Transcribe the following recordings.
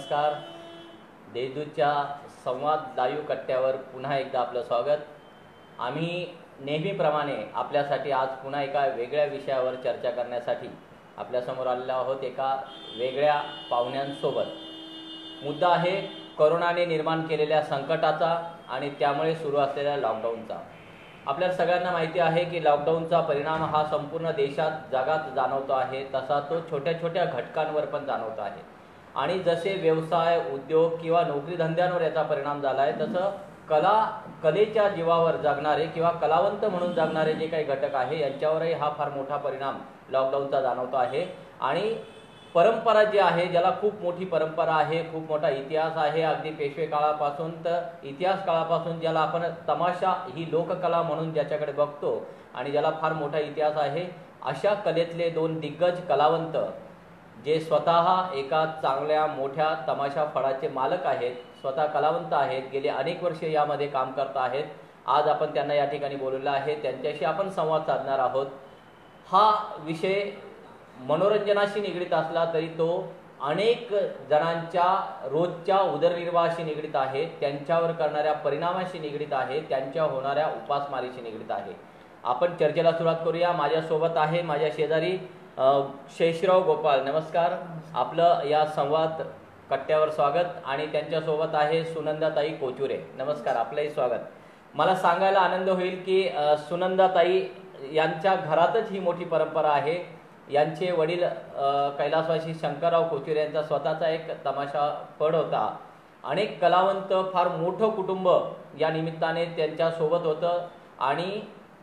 नमस्कार. देशदूतच्या संवाद लाईव्ह कट्ट्यावर पुन्हा एकदा आपलं स्वागत. आम्ही नेहमीप्रमाणे आपल्यासाठी आज पुन्हा एका वेगळ्या विषयावर चर्चा करण्यासाठी आपल्यासमोर आलेलो आहोत, एका वेगळ्या पाहुण्यांसोबत. मुद्दा आहे कोरोनाने निर्माण केलेल्या संकटाचा आणि त्यामुळे सुरू असलेल्या लॉकडाऊनचा. आपल्या सगळ्यांना माहिती आहे की लॉकडाऊनचा परिणाम हा संपूर्ण देशात, जगात जाणवतो आहे, तसा तो छोट्या छोट्या घटकांवर पण जाणवतो आहे. आणि जसे व्यवसाय, उद्योग किंवा नोकरी धंद्यांवर याचा परिणाम झाला आहे, तसं कलेच्या जीवावर जगणारे किंवा कलावंत म्हणून जगणारे जे काही घटक आहे यांच्यावरही हा फार मोठा परिणाम लॉकडाऊनचा जाणवतो आहे. आणि परंपरा जी आहे, ज्याला खूप मोठी परंपरा आहे, खूप मोठा इतिहास आहे, अगदी पेशवे काळापासून तर इतिहास काळापासून, ज्याला आपण तमाशा ही लोककला म्हणून ज्याच्याकडे बघतो आणि ज्याला फार मोठा इतिहास आहे, अशा कलेतले दोन दिग्गज कलावंत जे स्वतः एका चांगल्या मोठ्या तमाशा फळाचे मालक आहेत, स्वतः कलावंत आहेत, गेले अनेक वर्षे यामध्ये काम करत आहेत. आज आपण त्यांना या ठिकाणी बोलवलं आहे, त्यांच्याशी आपण संवाद साधणार आहोत. हा विषय मनोरंजनाशी निगडीत असला तरी तो अनेक जणांच्या रोजच्या उदरनिर्वाहाशी निगडीत आहे, त्यांच्यावर करणाऱ्या परिणामाशी निगडीत आहे, त्यांच्या होणाऱ्या उपासमारीशी निगडीत आहे. आपण चर्चेला सुरुवात करूया. माझ्यासोबत आहे माझ्या शेजारी शेषराव गोपाल. नमस्कार, आपलं या संवाद कट्ट्यावर स्वागत. आणि त्यांच्यासोबत आहे सुनंदाताई कोचुरे. नमस्कार, आपलंही स्वागत. मला सांगायला आनंद होईल की सुनंदाताई यांच्या घरातच ही मोठी परंपरा आहे. यांचे वडील कैलासवासी शंकरराव कोचुरे यांचा स्वतःचा एक तमाशा फड होता. अनेक कलावंत, फार मोठं कुटुंब या निमित्ताने त्यांच्यासोबत होतं आणि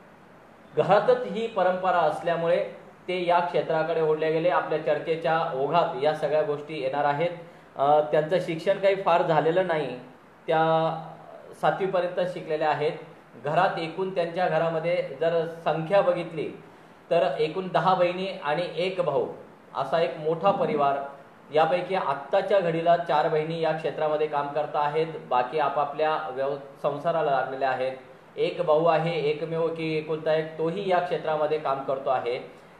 घरातच ही परंपरा असल्यामुळे ते या क्षेत्राकडे ओढले गेले. आपल्या चर्चेच्या ओघात या सगळ्या गोष्टी येणार आहेत. त्यांचं शिक्षण काही फार झालेलं नाही, त्या 7वी पर्यंत शिकलेल्या आहेत. घरात एकूण त्यांच्या घरामध्ये जर संख्या बघितली तर एकूण 10 बहिणी आणि 1 भाऊ असा एक मोठा परिवार. यापैकी आत्ताच्या घडीला 4 बहिणी या क्षेत्रामध्ये काम करत आहेत, बाकी आपापल्या संसाराला लागलेल्या आहेत. 1 भाऊ आहे, एकमेव की एकुलता एक, तोही या क्षेत्रामध्ये काम करतो आहे.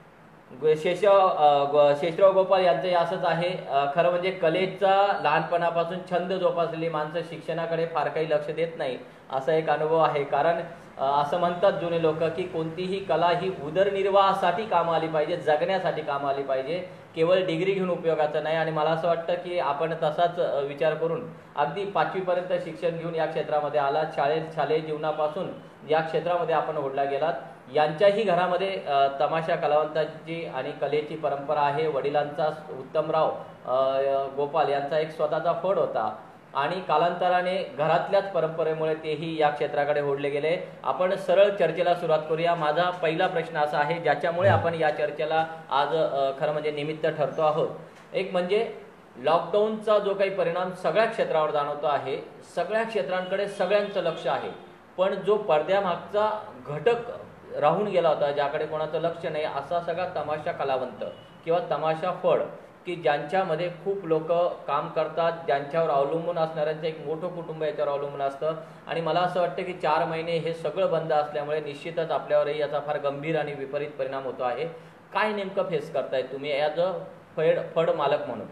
शेषराव गोपाल यांचं असंच आहे. खरं म्हणजे कलेचा लहानपणापासून छंद जोपासलेली माणसं शिक्षणाकडे फार काही लक्ष देत नाही, असा एक अनुभव आहे. कारण असं म्हणतात जुने लोक की कोणतीही कला ही उदरनिर्वाहासाठी कामं आली पाहिजे, जगण्यासाठी कामं आली पाहिजे, केवळ डिग्री घेऊन उपयोगाचं नाही. आणि मला असं वाटतं की आपण तसाच विचार करून अगदी 5वी पर्यंत शिक्षण घेऊन या क्षेत्रामध्ये आलात. शालेय जीवनापासून या क्षेत्रामध्ये आपण ओढला गेलात. यांच्याही घरामध्ये तमाशा कलावंताची आणि कलेची परंपरा आहे. वडिलांचा उत्तमराव गोपाल यांचा एक स्वतःचा फड होता आणि कालांतराने घरातल्याच परंपरेमुळे तेही या क्षेत्राकडे ओढले गेले. आपण सरळ चर्चेला सुरुवात करूया. माझा पहिला प्रश्न असा आहे, ज्याच्यामुळे आपण या चर्चेला आज खरं म्हणजे निमित्त ठरतो आहोत. एक म्हणजे लॉकडाऊनचा जो काही परिणाम सगळ्या क्षेत्रावर जाणवतो आहे, सगळ्या क्षेत्रांकडे सगळ्यांचं लक्ष आहे, पण जो पडद्यामागचा घटक राहून गेला होता, ज्याकडे कोणाचं लक्ष नाही, असा सगळा तमाशा कलावंत किंवा तमाशा फड की ज्यांच्यामध्ये खूप लोक काम करतात, ज्यांच्यावर अवलंबून असणाऱ्यांचं एक मोठं कुटुंब याच्यावर अवलंबून असतं. आणि मला असं वाटतं की 4 महिने हे सगळं बंद असल्यामुळे निश्चितच आपल्यावरही याचा फार गंभीर आणि विपरीत परिणाम होतो आहे. काय नेमकं फेस करताय तुम्ही ॲज अ फड मालक म्हणून?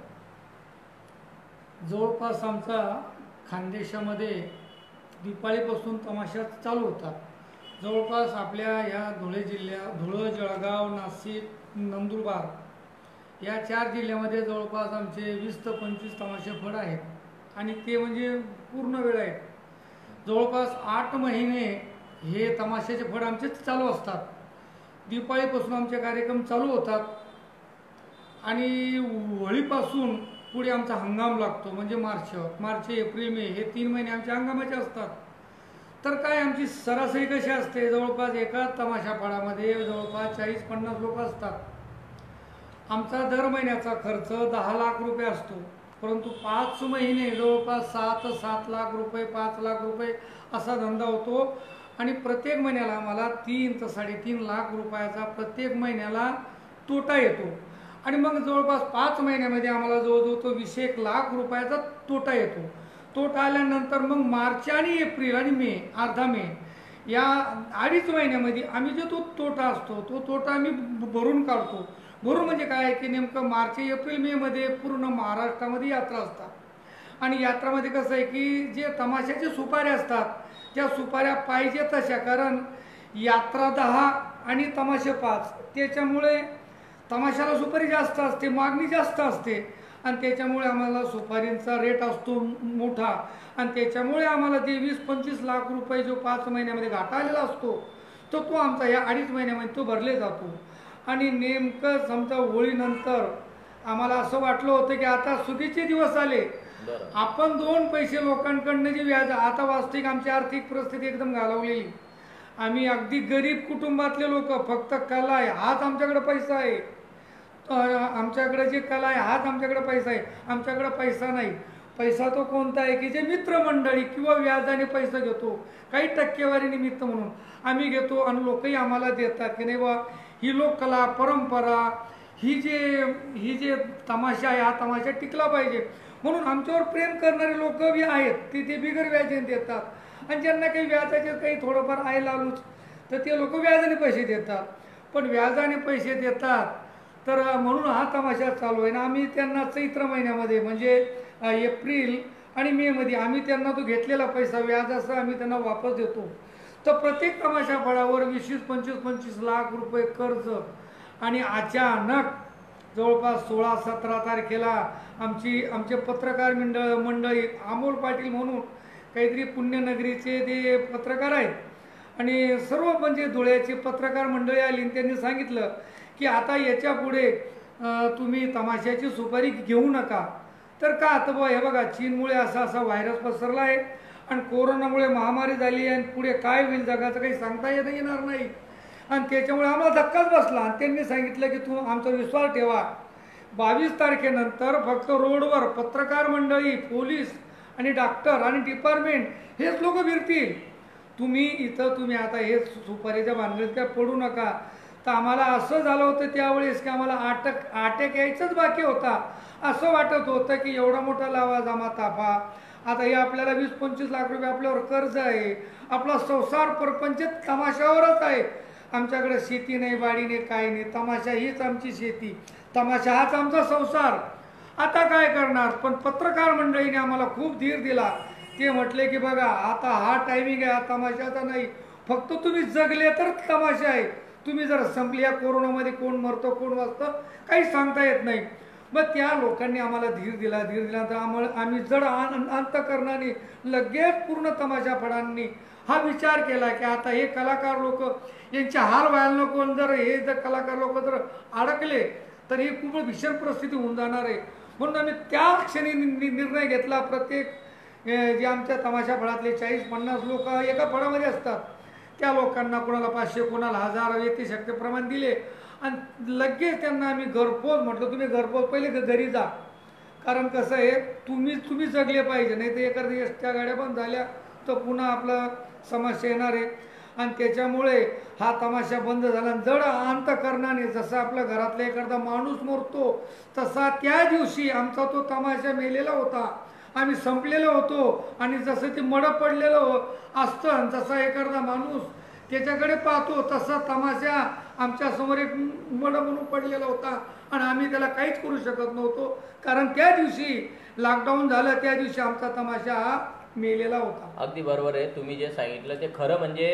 जवळपास आमचा खानदेशामध्ये दिपाळीपासून तमाशा चालू होता. जवळपास आपल्या या धुळे, जळगाव, नाशिक, नंदुरबार या 4 जिल्ह्यामध्ये जवळपास आमचे 20 ते 25 तमाशे फड आहेत आणि ते म्हणजे पूर्ण वेळ आहेत. जवळपास 8 महिने हे तमाशाचे फड आमचे चालू असतात. दिपाळीपासून आमचे कार्यक्रम चालू होतात आणि होळीपासून पुढे आमचा हंगाम लागतो, म्हणजे मार्च, एप्रिल, मे हे 3 महिने आमच्या हंगामाचे असतात. तर काय आमची सरासरी कशी असते, जवळपास एका तमाशा फळामध्ये जवळपास 40-50 लोक असतात. आमचा दर महिन्याचा खर्च 10 लाख रुपये असतो, परंतु 5 महिने जवळपास 7 लाख रुपये, 5 लाख रुपये असा धंदा होतो. आणि प्रत्येक महिन्याला आम्हाला 3 ते 3.5 लाख रुपयाचा प्रत्येक महिन्याला तोटा येतो. आणि मग जवळपास 5 महिन्यामध्ये आम्हाला जवळजवळ तो 20 लाख रुपयाचा तोटा येतो. तोटा आल्यानंतर मग मार्च आणि एप्रिल आणि मे, अर्धा मे या 2.5 महिन्यामध्ये आम्ही जो तो तोटा असतो तो तोटा आम्ही भरून काढतो. भरून म्हणजे काय की नेमकं मार्च, एप्रिल, मे मध्ये पूर्ण महाराष्ट्रामध्ये यात्रा असतात. आणि यात्रामध्ये कसं आहे की जे तमाशाचे सुपाऱ्या असतात त्या सुपाऱ्या पाहिजे तशा, कारण यात्रा 10 आणि तमाशे 5, त्याच्यामुळे तमाशाला सुपारी जास्त असते, मागणी जास्त असते आणि त्याच्यामुळे आम्हाला सुपारींचा रेट असतो मोठा आणि त्याच्यामुळे आम्हाला ते 20-25 लाख रुपये जो 5 महिन्यामध्ये घाटा आलेला असतो तो आमचा या 2.5 महिन्यामध्ये तो भरले जातो. आणि नेमकं समजा होळीनंतर आम्हाला असं वाटलं होतं की आता सुगीचे दिवस आले, आपण 2 पैसे लोकांकडनं जे व्याज, आता वास्तविक आमची आर्थिक परिस्थिती एकदम घालवलेली, आम्ही अगदी गरीब कुटुंबातले लोक, फक्त कला आहे हाच आमच्याकडे पैसा आहे, आमच्याकडे जे कला आहे हाच आमच्याकडे पैसा आहे, आमच्याकडे पैसा नाही. पैसा तो कोणता आहे की जे मित्रमंडळी किंवा व्याजाने पैसा घेतो, काही टक्केवारी निमित्त म्हणून आम्ही घेतो आणि लोकही आम्हाला देतात की नाही बा ही लोककला परंपरा ही जे तमाशा आहे हा तमाशा टिकला पाहिजे म्हणून आमच्यावर प्रेम करणारे लोक बी आहेत, ते बिगर व्याजाने देतात आणि ज्यांना काही व्याजाचे काही थोडंफार आहे लालूच तर ते लोक व्याजाने पैसे देतात. पण व्याजाने पैसे देतात तर म्हणून हा तमाशा चालू आहे ना. आम्ही त्यांना चैत्र महिन्यामध्ये म्हणजे एप्रिल आणि मे मध्ये आम्ही त्यांना तो घेतलेला पैसा व्याजासह आम्ही त्यांना वापस देतो. तर प्रत्येक तमाशा फळावर 20-25 लाख रुपये कर्ज आणि अचानक जवळपास 16-17 तारखेला आमचे पत्रकार मंडळी अमोल पाटील म्हणून काहीतरी पुण्यनगरीचे ते पत्रकार आहेत आणि सर्व म्हणजे धुळ्याची पत्रकार मंडळी आली आणि त्यांनी सांगितलं की आता याच्या पुढे तुम्ही तमाशाची सुपारी घेऊ नका. तर का आता बघा हे बघा चीनमुळे असा व्हायरस पसरला आहे आणि कोरोनामुळे महामारी झाली आणि पुढे काय होईल जगाचं काही सांगता येणार नाही आणि त्याच्यामुळे आम्हाला धक्काच बसला आणि त्यांनी सांगितलं की तू आमचा विश्वास ठेवा, 22 तारखेनंतर फक्त रोडवर पत्रकार मंडळी, पोलीस आणि डॉक्टर आणि डिपार्टमेंट हेच लोक फिरतील, तुम्ही आता हे सुपारीच्या भानगडीत काय पडू नका. तर आम्हाला असं झालं होतं त्यावेळेस की आम्हाला अटॅक यायचंच बाकी होता. असं वाटत होतं की एवढा मोठा लावाजामा ताफा, आता हे आपल्याला 20-25 लाख रुपये आपल्यावर कर्ज आहे, आपला संसार परपंच तमाशावरच आहे, आमच्याकडे शेती नाही, बाडी नाही, काही नाही, तमाशा हीच आमची शेती, तमाशा हाच आमचा संसार, आता काय करणार. पण पत्रकार मंडळीने आम्हाला खूप धीर दिला. ते म्हटले की बघा आता हा टायमिंग आहे, हा तमाशाचा नाही, फक्त तुम्ही जगले तर तमाशा आहे, तुम्ही जर संपले या कोरोनामध्ये कोण मरतो कोण वाचतं काही सांगता येत नाही. मग त्या लोकांनी आम्हाला धीर दिला तर आम्ही जड अंतकरणाने लगेच पूर्ण तमाशा फळांनी हा विचार केला की आता हे कलाकार लोक यांचे हाल व्हायला नको, जर कलाकार लोक जर अडकले तर ही खूप भीषण परिस्थिती होऊन जाणार आहे. म्हणून आम्ही त्या क्षणी निर्णय घेतला. प्रत्येक जे आमच्या तमाशा फळातले 40-50 लोक एका फळामध्ये असतात त्या लोकांना कोणाला 500 कोणाला 1000 यथेशक्तीप्रमाणे दिले आणि लगेच त्यांना आम्ही घरपोच म्हटलं, तुम्ही घरपोच पहिले घरी जा, कारण कसं आहे तुम्ही जगले पाहिजे, नाही तर एखाद्या एसट्या गाड्या बंद झाल्या तर पुन्हा आपला समस्या येणार आहे. आणि त्याच्यामुळे हा तमाशा बंद झाला. जड अंतकरणाने जसं आपल्या घरातला एखादा माणूस मरतो तसा त्या दिवशी आमचा तो तमाशा मेलेला होता, आम्ही संपलेलो होतो आणि जसं ते मड पडलेलं असतं जसा एखादा माणूस त्याच्याकडे पाहतो तसा तमाशा आमच्या समोर एक मड म्हणून पडलेला होता आणि आम्ही त्याला काहीच करू शकत नव्हतो, कारण त्या दिवशी लॉकडाऊन झालं, त्या दिवशी आमचा तमाशा हा मेलेला होता. अगदी बरोबर आहे, तुम्ही जे सांगितलं ते खरं. म्हणजे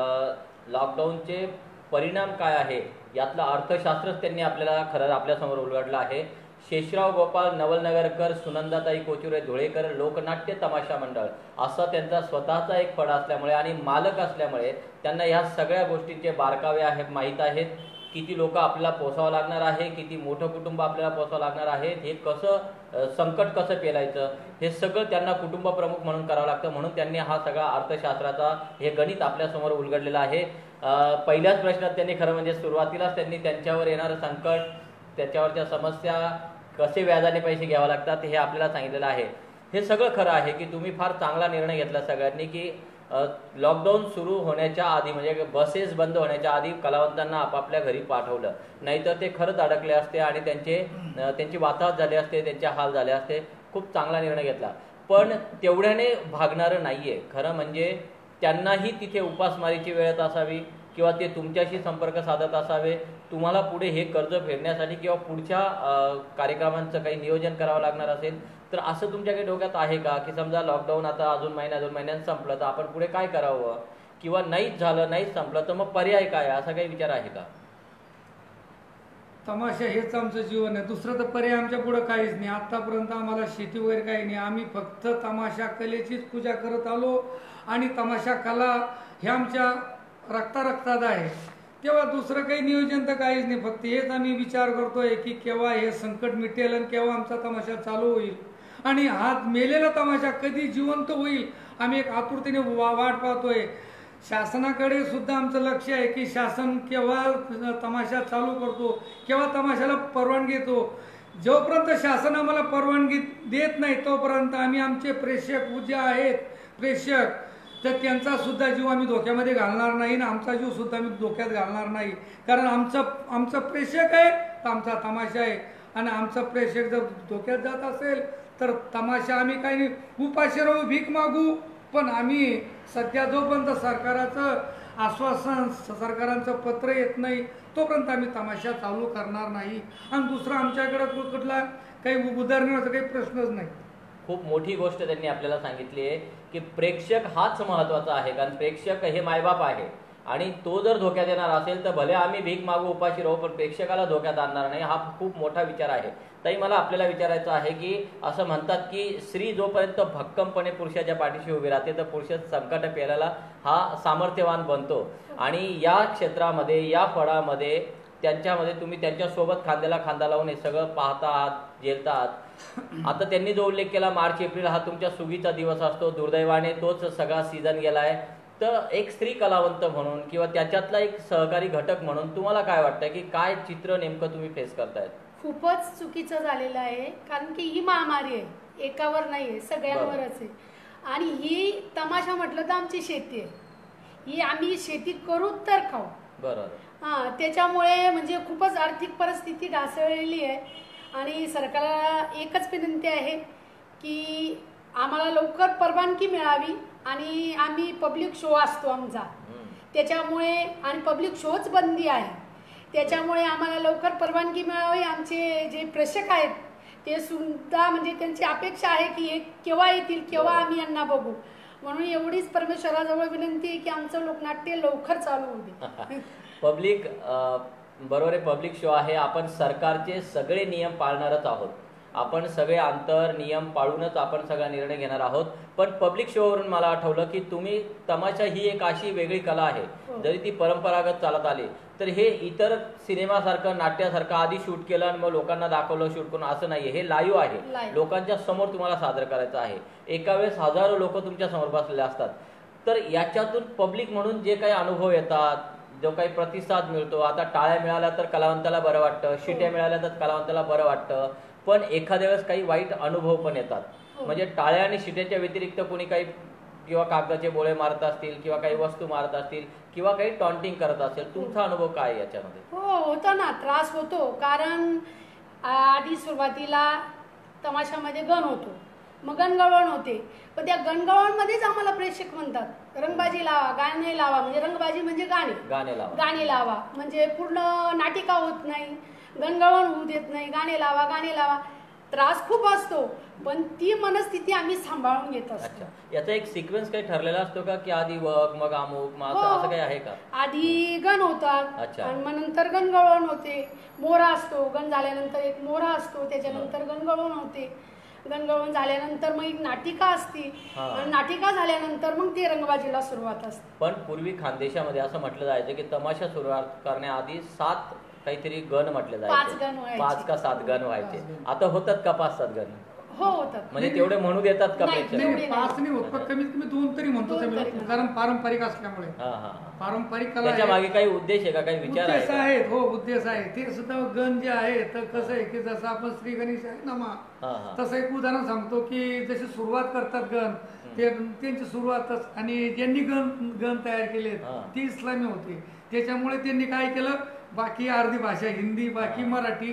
लॉकडाऊनचे परिणाम काय आहे यातलं अर्थशास्त्रच त्यांनी आपल्याला खरं आपल्यासमोर उलगडलं आहे. शेषराव गोपाळ नवलनगरकर, सुनंदाताई कोचुरे धुळेकर लोकनाट्य तमाशा मंडळ असा त्यांचा स्वतःचा एक फड असल्यामुळे आणि मालक असल्यामुळे त्यांना ह्या सगळ्या गोष्टींचे बारकावे आहेत, माहीत आहेत. किती लोक आपल्याला पोसावं लागणार आहे, किती मोठं कुटुंब आपल्याला पोसावं लागणार आहे, हे कसं संकट कसं पेलायचं हे सगळं त्यांना कुटुंब प्रमुख म्हणून करावं लागतं. म्हणून त्यांनी हा सगळा अर्थशास्त्राचा हे गणित आपल्यासमोर उलगडलेलं आहे. पहिल्याच प्रश्नात त्यांनी खरं म्हणजे सुरुवातीलाच त्यांनी त्यांच्यावर येणारं संकट, त्याच्यावरच्या समस्या, कसे व्याजाने पैसे घ्यावे लागतात हे आपल्याला सांगितलेलं आहे. हे सगळं खरं आहे की तुम्ही फार चांगला निर्णय घेतला सगळ्यांनी की लॉकडाऊन सुरू होण्याच्या आधी म्हणजे बसेस बंद होण्याच्या आधी कलावंतांना आपापल्या घरी पाठवलं, नाहीतर ते खरंच अडकले असते आणि त्यांची वाताहत झाले असते, त्यांचे हाल झाले असते. खूप चांगला निर्णय घेतला, पण तेवढ्याने भागणारं नाहीये. खरं म्हणजे त्यांनाही तिथे उपासमारीची वेळ असावी किंवा ते तुमच्याशी संपर्क साधत असावे, तुम्हाला पुढे हे कर्ज फेडण्यासाठी किंवा पुढच्या कार्यक्रमांचं काही नियोजन करावं लागणार असेल तर असं तुमच्याकडे डोक्यात आहे का की समजा लॉकडाऊन आता अजून महिना 2 महिन्यात संपलं तर आपण पुढे काय करावं, किंवा नाहीच झालं नाहीच संपलं तर मग पर्याय काय, असा काही विचार आहे का? तमाशा हेच आमचं जीवन आहे, दुसरं तर पर्याय आमच्या पुढं काहीच नाही. आतापर्यंत आम्हाला शेती वगैरे काही नाही, आम्ही फक्त तमाशा कलेचीच पूजा करत आलो आणि तमाशा कला हे आमच्या रक्तात आहे. तेव्हा दुसरं काही नियोजन तर काहीच नाही, फक्त हेच आम्ही विचार करतोय की केव्हा हे संकट मिटेल आणि केव्हा आमचा तमाशा चालू होईल आणि हा मेलेला तमाशा कधी जिवंत होईल आम्ही एक आतुरतेने वाट पाहतोय. शासनाकडे सुद्धा आमचं लक्ष आहे की शासन केव्हा तमाशा चालू करतो, केव्हा तमाशाला परवानगी देतो. जोपर्यंत शासन आम्हाला परवानगी देत नाही तोपर्यंत आम्ही आमचे प्रेक्षक जे आहेत प्रेक्षक तर त्यांचा सुद्धा जीव आम्ही धोक्यामध्ये घालणार नाही आणि आमचा जीव सुद्धा आम्ही धोक्यात घालणार नाही. कारण आमचं प्रेक्षक आहे तर आमचा तमाशा आहे आणि आमचा प्रेक्षक जर धोक्यात जात असेल तर तमाशा आम्ही काही नाही उपाशी राहू भीक मागू, पण आम्ही सध्या जोपर्यंत सरकाराचं आश्वासन सरकारांचं पत्र येत नाही तोपर्यंत आम्ही तमाशा चालू करणार नाही. आणि दुसरं आमच्याकडे कुठला काही उदाहरणाचा काही प्रश्नच नाही. खूप मोठी गोष्ट त्यांनी आपल्याला सांगितली आहे की प्रेक्षक हाच महत्त्वाचा आहे, कारण प्रेक्षक हे मायबाप आहे आणि तो जर धोक्यात येणार असेल तर भले आम्ही भीक मागू उपाशी राहू पण प्रेक्षकाला धोक्यात आणणार नाही. हा खूप मोठा विचार आहे. ताई, मला आपल्याला विचारायचं आहे की असं म्हणतात की स्त्री जोपर्यंत भक्कमपणे पुरुषाच्या पाठीशी उभी राहते तर पुरुष संकट पेलायला हा सामर्थ्यवान बनतो आणि या क्षेत्रामध्ये या फळामध्ये त्यांच्यामध्ये तुम्ही त्यांच्यासोबत खांद्याला खांदा लावून हे सगळं पाहता आहात झेलता आहात. आता त्यांनी जो उल्लेख केला मार्च एप्रिल हा तुमच्या सुगीचा दिवस असतो, दुर्दैवाने तोच सगळा सीझन गेलाय. तर एक स्त्री कलावंत म्हणून किंवा त्याच्यातला एक सहकारी घटक म्हणून तुम्हाला काय वाटतं की काय चित्र नेमकं तुम्ही फेस करतायत? खूपच चुकीचं झालेलं आहे, कारण की ही महामारी आहे, एकावर नाही आहे, सगळ्यांवरच आहे. आणि ही तमाशा म्हटलं तर आमची शेती आहे, ही आम्ही शेती करू तर खाऊ. बरोबर. त्याच्यामुळे म्हणजे खूपच आर्थिक परिस्थिती ढासळलेली आहे आणि सरकारला एकच विनंती आहे की आम्हाला लवकर परवानगी मिळावी आणि आम्ही पब्लिक शो असतो आमचा त्याच्यामुळे आणि पब्लिक शोच बंदी आहे त्याच्यामुळे आम्हाला लवकर परवानगी मिळावी. आमचे जे प्रेक्षक आहेत ते सुद्धा म्हणजे त्यांची अपेक्षा आहे की हे केव्हा येतील, केव्हा आम्ही यांना बघू. म्हणून एवढीच परमेश्वराजवळ विनंती आहे की आमचं लोकनाट्य लवकर चालू होऊ दे. पब्लिक बरोबर आहे, पब्लिक शो आहे. आपण सरकारचे सगळे नियम पाळणारच आहोत, आपण सगळे अंतर नियम पाळूनच आपण सगळा निर्णय घेणार आहोत. पण पब्लिक शोवरून मला आठवलं की तुम्ही तमाशा ही एक अशी वेगळी कला आहे, जरी ती परंपरागत चालत आली तर हे इतर सिनेमासारखं नाट्यासारखं आधी शूट केलं आणि मग लोकांना दाखवलं शूट करून असं नाहीये. हे लाईव्ह आहे, लोकांच्या समोर तुम्हाला सादर करायचं आहे. एका वेळेस हजारो लोक तुमच्या समोर बसलेले असतात. तर याच्यातून पब्लिक म्हणून जे काही अनुभव येतात, जो काही प्रतिसाद मिळतो, आता टाळ्या मिळाल्या तर कलावंताला बरं वाटतं, शिट्या मिळाल्या तर कलावंताला बरं वाटतं, पण एखाद्या वेळेस काही वाईट अनुभव पण येतात. म्हणजे टाळ्या आणि शिट्याच्या व्यतिरिक्त कोणी काही किंवा कागदाचे बोळे मारत असतील किंवा काही वस्तू मारत असतील किंवा काही टॉन्टिंग करत असेल, तुमचा अनुभव काय याच्यामध्ये? हो, होतो ना, त्रास होतो. कारण आधी सुरुवातीला तमाशामध्ये गण होतो, मग गणगवळण होते, पण त्या गणगवळणमध्येच आम्हाला प्रेक्षक म्हणतात रंगबाजी लावा, गाणे लावा. म्हणजे रंगबाजी म्हणजे गाणे लावा म्हणजे पूर्ण नाटिका होत नाही, गणगवळण होऊ देत नाही, गाणे लावा. त्रास खूप असतो, पण ती मनस्थिती आम्ही सांभाळून घेत असतो. याचा एक सिक्वेन्स काही ठरलेला असतो का की आधी वग मग अमुक असं काही आहे का? आधी गण होतात आणि मग नंतर गणगवळण होते, मोरा असतो, गण झाल्यानंतर एक मोरा असतो, त्याच्यानंतर गणगवळण होते, गणगवळण झाल्यानंतर मग एक नाटिका असते आणि नाटिका झाल्यानंतर मग ते रंगबाजीला सुरुवात असते. पण पूर्वी खानदेशामध्ये असं म्हटलं जायचं की तमाशा सुरुवात करण्याआधी 7 काहीतरी गण म्हटले जायचे, 5 का 7 गण व्हायचे. आता होतात का 5-7 गण? हो, होतात. म्हणजे तेवढे म्हणू देतात का? 5 नाही होत, पण कमीत कमी 2 तरी म्हणतो, कारण पारंपरिक असल्यामुळे. पारंपरिक कला त्याच्या मागे काही उद्देश आहे का, काही विचार आहेत? हो, उद्देश आहे. ते सुद्धा गण जे आहे तर कसं आहे की जसं आपण श्री गणेश आहे ना, तसं एक उदाहरण सांगतो की जशी सुरुवात करतात गण त्यांची सुरुवातच आणि ज्यांनी गण तयार केले ती इस्लामी होती. त्याच्यामुळे त्यांनी काय केलं, बाकी अर्धी भाषा हिंदी, बाकी मराठी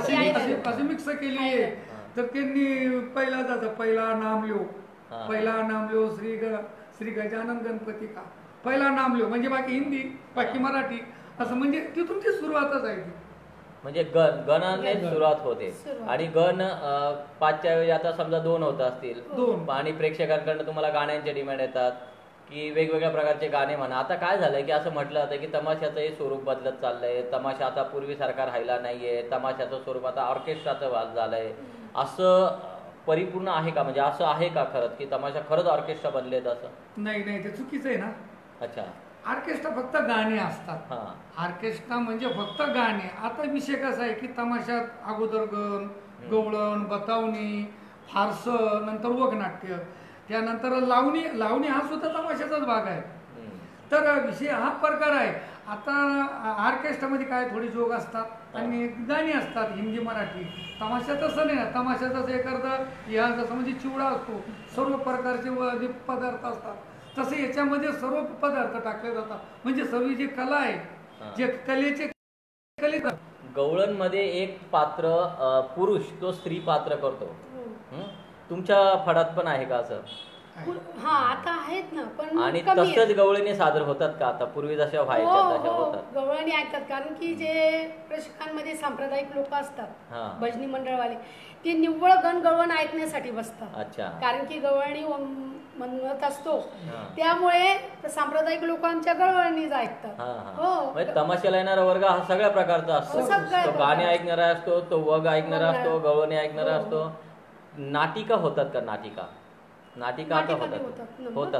अशी मिक्स केली आहे. तर त्यांनी पहिला नाम लिहो श्री गजानन गणपती का पहिला नाम लिहू म्हणजे बाकी हिंदी बाकी मराठी असं म्हणजे तिथून ती सुरुवातच आहे ती. म्हणजे गणाने सुरुवात होते सुरुवात. आणि गण 5च्या ऐवजी आता समजा 2 होत असतील 2. आणि प्रेक्षकांकडनं तुम्हाला गाण्यांचे डिमांड येतात की वेगवेगळ्या प्रकारचे गाणे म्हणा. आता काय झालंय की असं म्हटलं जातं की तमाशाचंही स्वरूप बदलत चाललंय, तमाशा आता पूर्वीसारखा राहिला नाहीये, तमाशाचं स्वरूप आता ऑर्केस्ट्राचं झालंय. असं परिपूर्ण आहे का, म्हणजे असं आहे का खरंच की तमाशा खरंच ऑर्केस्ट्रा बनलेत असं? नाही नाही ते चुकीचं आहे ना. अच्छा. ऑर्केस्ट्रा फक्त गाणे असतात. हा. ऑर्केस्ट्रा म्हणजे फक्त गाणे. आता विषय कसा आहे की तमाशात अगोदर गण, गवळण, बतावणी, फारसं, नंतर वगनाट्य, त्यानंतर लावणी. लावणी हा सुद्धा तमाशाचाच भाग आहे. तर विषय हा प्रकार आहे. आता ऑर्केस्ट्रामध्ये काय थोडी जोग असतात आणि गाणी असतात हिंदी मराठी. तमाशा तसं नाही ना. तमाशाचं एक अर्थ या जसं म्हणजे चिवडा असतो, सर्व प्रकारचे जे पदार्थ असतात तसे याच्यामध्ये सर्व पदार्थ टाकले जातात. म्हणजे सर्व जी कला आहे, जे कलेचे गवळणमध्ये एक पात्र पुरुष तो स्त्री पात्र करतो. तुमच्या फडात पण आहे का असं? हा आता आहेत ना, पण आणि कमी आहेत. तसंच गवळणी सादर होतात का आता? पूर्वी जशा व्हायच्या तशा होतात? गवळणी ऐकतात. कारण की जे प्रशिक्षकांमध्ये सांप्रदायिक लोक असतात, हा. भजनी मंडळवाले, ते निव्वळ गवळण ऐकण्यासाठी बसतात. अच्छा. कारण की गवळणी म्हणत असतो, हा. त्यामुळे सांप्रदायिक लोकांच्या गवळणीच ऐकतात. हा, हा. हो. म्हणजे तमाशाला येणारा वर्ग हा सगळ्या प्रकारचा असतो. सगळ्या तो गाणे प्रकारचा. ऐकणारा असतो, तो वग ऐकणारा वग असतो, गवळणी ऐकणारा हो. असतो. नाटिका होतात का? नाटिका नाटिका आता नाटिका होतात ना. होतात.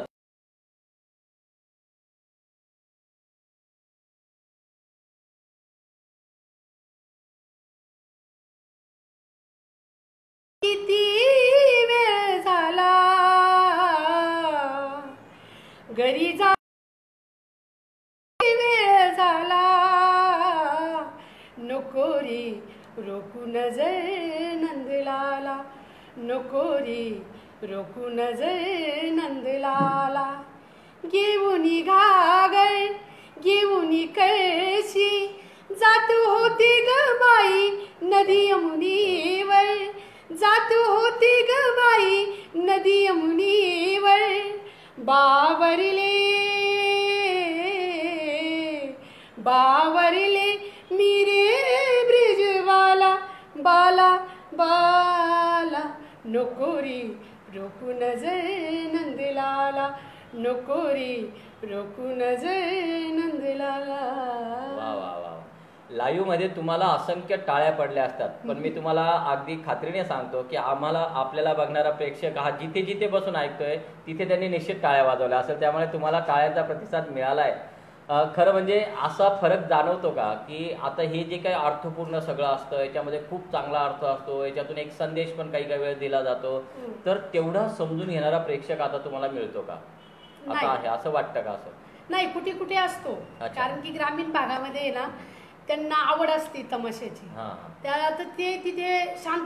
किती वेळ झाला घरी जा, वेळ झाला नको रे रोखू नजर नंदलाला, नको रे रोखू नजर नंदलाला. घेऊन घागर घेऊन कळशी जात होती ग बाई नदी यमुनीवर, जात होती ग बाई नदी यमुनीवर. बावरले बावरले मीरे ब्रिजवाला बाला बाला, नको रे रोखू नजर नंदलाला, नको रे रोखू नजर नंदलाला. वा वा वा. लाईव्ह मध्ये तुम्हाला असंख्य टाळ्या पडल्या असतात, पण मी तुम्हाला अगदी खात्रीने सांगतो की आपल्याला बघणारा प्रेक्षक हा जिथे जिथे बसून ऐकतोय तिथे त्यांनी निश्चित टाळ्या वाजवल्या असेल. त्यामुळे तुम्हाला टाळ्यांचा प्रतिसाद मिळालाय. खरं म्हणजे असा फरक जाणवतो का की आता हे जे काही अर्थपूर्ण सगळं असतं याच्यामध्ये खूप चांगला अर्थ असतो, याच्यातून एक संदेश पण काही काही वेळ दिला जातो, तर तेवढा समजून घेणारा प्रेक्षक आता तुम्हाला मिळतो का? आता आहे असं वाटतं का? असं नाही, कुठे कुठे असतो. कारण की ग्रामीण भागामध्ये ना त्यांना आवड असते तमाशाची, त्या ते तिथे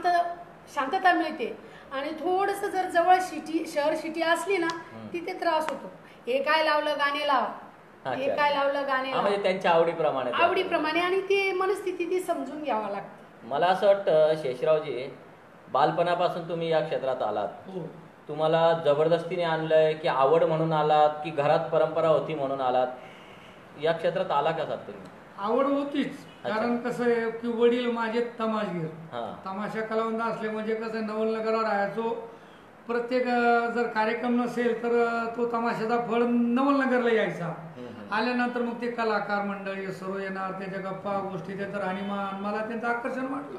शांतता मिळते. आणि थोडस जर जवळ शहर सिटी असली ना तिथे त्रास होतो. हे काय लावलं गाणे लावा, हे काय लावलं गाणे लावा, म्हणजे त्यांच्या आवडीप्रमाणे आणि ती मनस्थिती ती समजून घ्यावा लागते. मला असं वाटतं शेषरावजी, बालपणापासून तुम्ही या क्षेत्रात आलात, तुम्हाला जबरदस्तीने आणलंय की आवड म्हणून आलात की घरात परंपरा होती म्हणून आलात? या क्षेत्रात आला कसा तुम्ही? आवड होतीच. कारण कसं आहे की वडील माझे तमाशगीर, तमाशा कलावंत असले म्हणजे कसं नवलनगरला राहायचो. प्रत्येक जर कार्यक्रम नसेल तर तो तमाशाचा फळ नवलनगरला यायचा. आल्यानंतर मग ते कलाकार मंडळी सर्व येणार, त्याच्या गप्पा गोष्टी, त्याचं राहणीमान, मला त्यांचं आकर्षण वाटलं.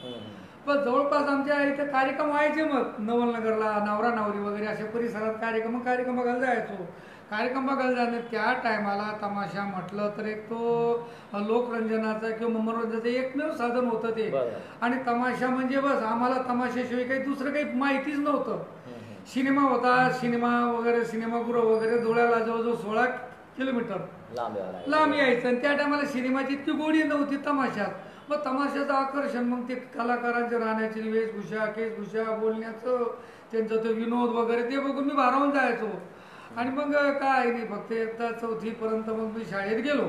पण जवळपास आमच्या इथे कार्यक्रम व्हायचे. मग नवलनगरला नवरा नवरी वगैरे अशा परिसरात कार्यक्रम बघायला जायचो. कार्यक्रम बघायला जाणे त्या टायमाला तमाशा म्हटलं तर एक तो लोकरंजनाचा किंवा मनोरंजनाचं एकमेव साधन होतं ते. आणि तमाशा म्हणजे बस आम्हाला तमाशाशिवाय काही दुसरं काही माहितीच नव्हतं. सिनेमा होता, सिनेमा वगैरे, सिनेमागृह वगैरे डोळ्याला जवळजवळ 16 किलोमीटर लांब यायचं. आणि त्या टायमाला सिनेमाची इतकी गोडी नव्हती तमाशात. मग तमाशाचं आकर्षण, मग ते कलाकारांचे राहण्याची वेशभूषा, केशभूषा, बोलण्याचं त्यांचं ते विनोद वगैरे ते बघून मी भारावून जायचो. आणि मग काय नाही, फक्त एकदा 4थी पर्यंत मग मी शाळेत गेलो.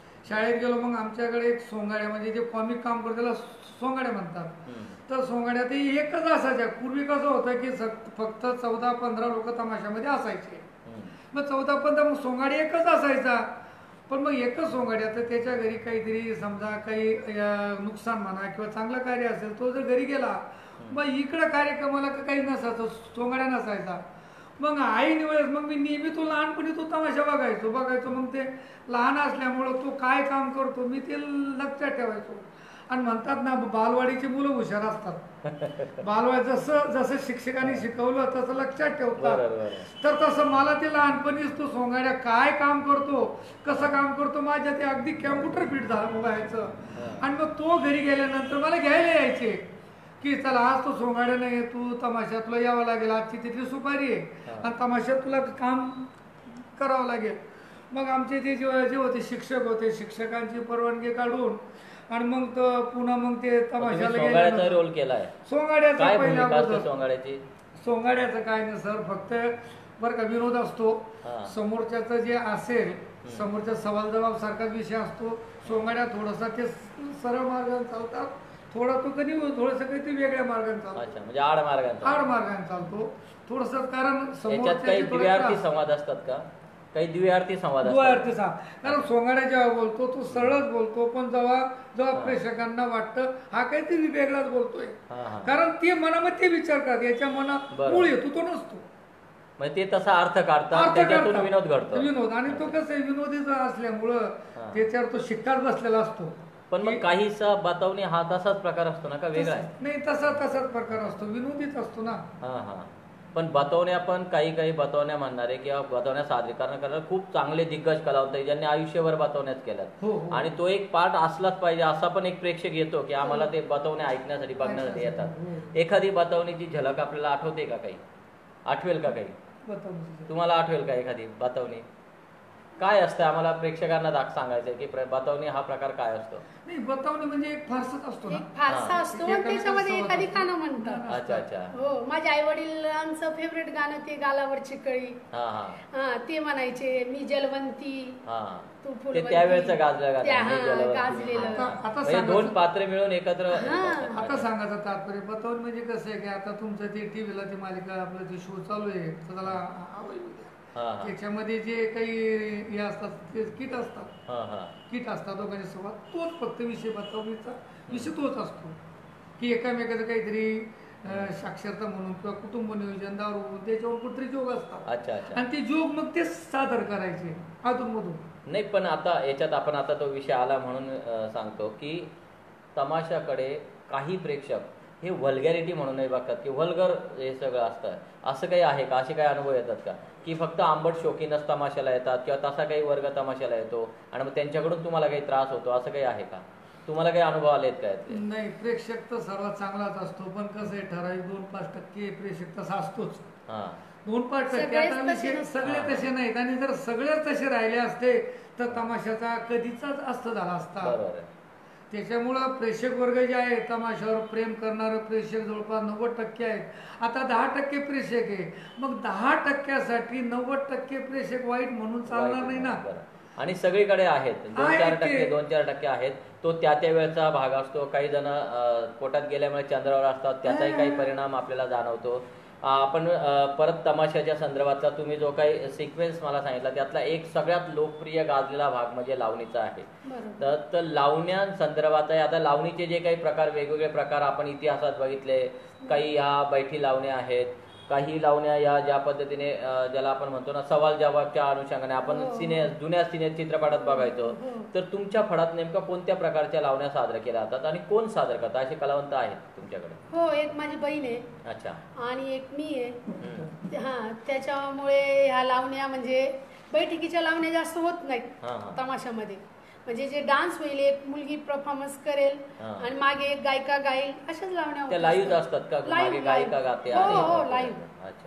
मग आमच्याकडे एक सोंगाड्या म्हणजे जे कॉमिक काम करतो त्याला सोंगाड्या म्हणतात. तर सोंगाड्यात एकच असायच्या. पूर्वी कसं होतं की फक्त 14-15 लोक तमाशामध्ये असायचे. मग 14-15 मग सोंगाडी एकच असायचा. पण मग एकच सोंगाडी, आता त्याच्या घरी काहीतरी समजा काही नुकसान म्हणा किंवा चांगलं कार्य असेल, तो जर घरी गेला मग इकडं कार्यक्रमाला काही नसायचं, सोंगाड्या नसायचा. मग आईने वेळेस मग मी नेहमी तो लहानपणी तो तमाशा बघायचो. मग ते लहान असल्यामुळं तो काय काम करतो मी ते लक्षात ठेवायचो. आणि म्हणतात ना, बालवाडीची मुलं हुशार असतात. बालवाडी जसं शिक्षकांनी शिकवलं तसं लक्षात ठेवतात. तर तसं मला ते लहानपणीच तो सोंगाड्या काय काम करतो, कसं काम करतो, माझ्या ते अगदी कॅम्प्युटर फिट झालं व्हायचं. आणि मग तो घरी गेल्यानंतर मला घ्यायला यायचे की चला आज तो सोंगाड्या नाही, तू तमाशात तुला यावं लागेल, आजची तिथली सुपारी आहे आणि तमाशात तुला काम करावं लागेल. मग आमचे ते जे होते शिक्षक होते, शिक्षकांची परवानगी काढून आणि मग पुन्हा मग ते तमाशाला सोंगाड्याचा रोल केलाय. सोंगाड्याचा सोंगाड्याची सोंगाड्याचं काय नाही सर, फक्त बरं का विनोद असतो. समोरच्याचं जे असेल, समोरच्या सवाल जबाब सारखाच विषय असतो. सोंगाड्या थोडासा ते सरळ मार्गाने चालतात, थोडा तो कधी थोडंसं काही वेगळ्या मार्गाने चालतो. म्हणजे आड मार्गाने चालतो थोडस. कारण काही द्विअर्थी संवाद असतात का? काही द्विअर्थी संवाद कारण सोंगाड्या जेव्हा बोलतो तो सरळच बोलतो, पण जेव्हा प्रेक्षकांना वाटतं हा काहीतरी वेगळाच बोलतोय, कारण ते मनामध्ये ते विचार करतात, याच्या मनात मूळ येतो तो नसतो. म्हणजे ते तसा अर्थ काढतात, त्याच्यातून विनोद घडतो. आणि तो कसं विनोदीचा असल्यामुळं त्याच्यावर तो शिक्काच बसलेला असतो. पण मग काहीसा बतावणी हा तसाच प्रकार असतो ना, का वेगळा आहे? नाही, तसाच प्रकार असतो, विनोदीच असतो ना. पण बतवण्या पण काही बतवण्या म्हणणारे किंवा बतवण्या सादरीकरण करणारे खूप चांगले दिग्गज कलावंत आहेत, ज्यांनी आयुष्यभर बतवण्यात केल्यात. आणि तो एक पार्ट असलाच पाहिजे असा पण एक प्रेक्षक येतो की आम्हाला ते बतवण्या ऐकण्यासाठी बघण्यासाठी येतात. एखादी बतवणीची झलक आपल्याला आठवते का? काही आठवेल का? काही तुम्हाला आठवेल का एखादी बतवणी? काय असतं आम्हाला प्रेक्षकांना सांगायचं की बतवणी हा प्रकार काय असतो? नाही, बतवणी म्हणजे एक फारसाच असतो, एक फारसा असतो आणि त्याच्यामध्ये एखादी गाणं म्हणतात. अच्छा. हो, माझ्या आई वडिलांचं फेवरेट गाणं ते गालावरची कळी, ते म्हणायचे. मी जलवंती, तू फुलवंती, त्यावेळेचं गाजलेलं. आता दोन पात्र मिळून एकत्र. आता सांगायचं तात्पर्य बतवणी म्हणजे कसं आहे की आता तुमचं ते टीव्हीला ती मालिका आपलं ते शो चालू आहे, तर त्याला त्याच्यामध्ये जे काही हे असतात ते किट असतात दोघांच्या सोबत, तोच फक्त विषय बतवणीचा विषय तोच असतो की एकामेकाचं काहीतरी साक्षरता म्हणून किंवा कुटुंब नियोजन, दारू, त्याच्यावर कुठतरी जोग असतात. आणि ते जोग मग ते सादर करायचे अधूनमधून. नाही, पण आता याच्यात आपण आता तो विषय आला म्हणून सांगतो की तमाशाकडे काही प्रेक्षक हे व्हल्गॅरिटी म्हणूनही बघतात की व्हल्गर हे सगळं असतं. असं काही आहे का? असे काही अनुभव येतात का की फक्त आंबट शौकीनच तमाशाला येतात किंवा तसा काही वर्ग तमाशाला येतो आणि मग त्यांच्याकडून तुम्हाला काही त्रास होतो, असं काही आहे का? तुम्हाला काही अनुभव आलेत का? नाही, प्रेक्षक तर सर्वात चांगलाच असतो, पण कसं आहे ठराविक 2-5% प्रेक्षक तसा असतोच. 2-5% आता विषय सगळे तसे नाहीत. आणि जर सगळेच तसे राहिले असते तर तमाशाचा कधीच अस्त झाला असता. त्याच्यामुळं प्रेक्षक वर्ग जे आहे तमाशावर प्रेम करणारं प्रेक्षक जवळपास 90% आहेत. आता 10% प्रेक्षक आहे, मग 10%साठी 90% प्रेक्षक वाईट म्हणून चालणार नाही ना. आणि सगळीकडे आहेत 2-4% आहेत. तो त्या वेळचा भाग असतो. काही जण पोटात गेल्यामुळे चंद्रावर असतात, त्याचाही काही परिणाम आपल्याला जाणवतो. आपण परत तमाशाच्या संदर्भातला तुम्ही जो काही सिक्वेन्स मला सांगितला त्यातला एक सगळ्यात लोकप्रिय गाजलेला भाग म्हणजे लावणीचा आहे. तर लावण्यांसंदर्भात आहे. आता लावणीचे जे काही प्रकार, वेगवेगळे प्रकार आपण इतिहासात बघितले. काही ह्या बैठी लावण्या आहेत, काही लावण्या या ज्या पद्धतीने ज्याला आपण म्हणतो ना सवाल जवाबच्या अनुषंगाने आपण जुन्या सिने चित्रपटात बघायचो. तर तुमच्या फळात नेमका कोणत्या प्रकारच्या लावण्या साजऱ्या केल्या जातात आणि कोण सादर करतात? असे कलावंत आहेत तुमच्याकडे? हो, एक माझी बहीण आहे. अच्छा. आणि एक मी आहे. त्याच्यामुळे ह्या लावण्या म्हणजे बैठकीच्या लावण्या जास्त होत नाहीत तमाशामध्ये. म्हणजे जे डान्स होईल, एक मुलगी परफॉर्मन्स करेल आणि मागे एक गायिका गाईल, अशाच लावण्या लाईव्ह असतात का? मागे गायिका गाते? हो, लाईव्ह. अच्छा.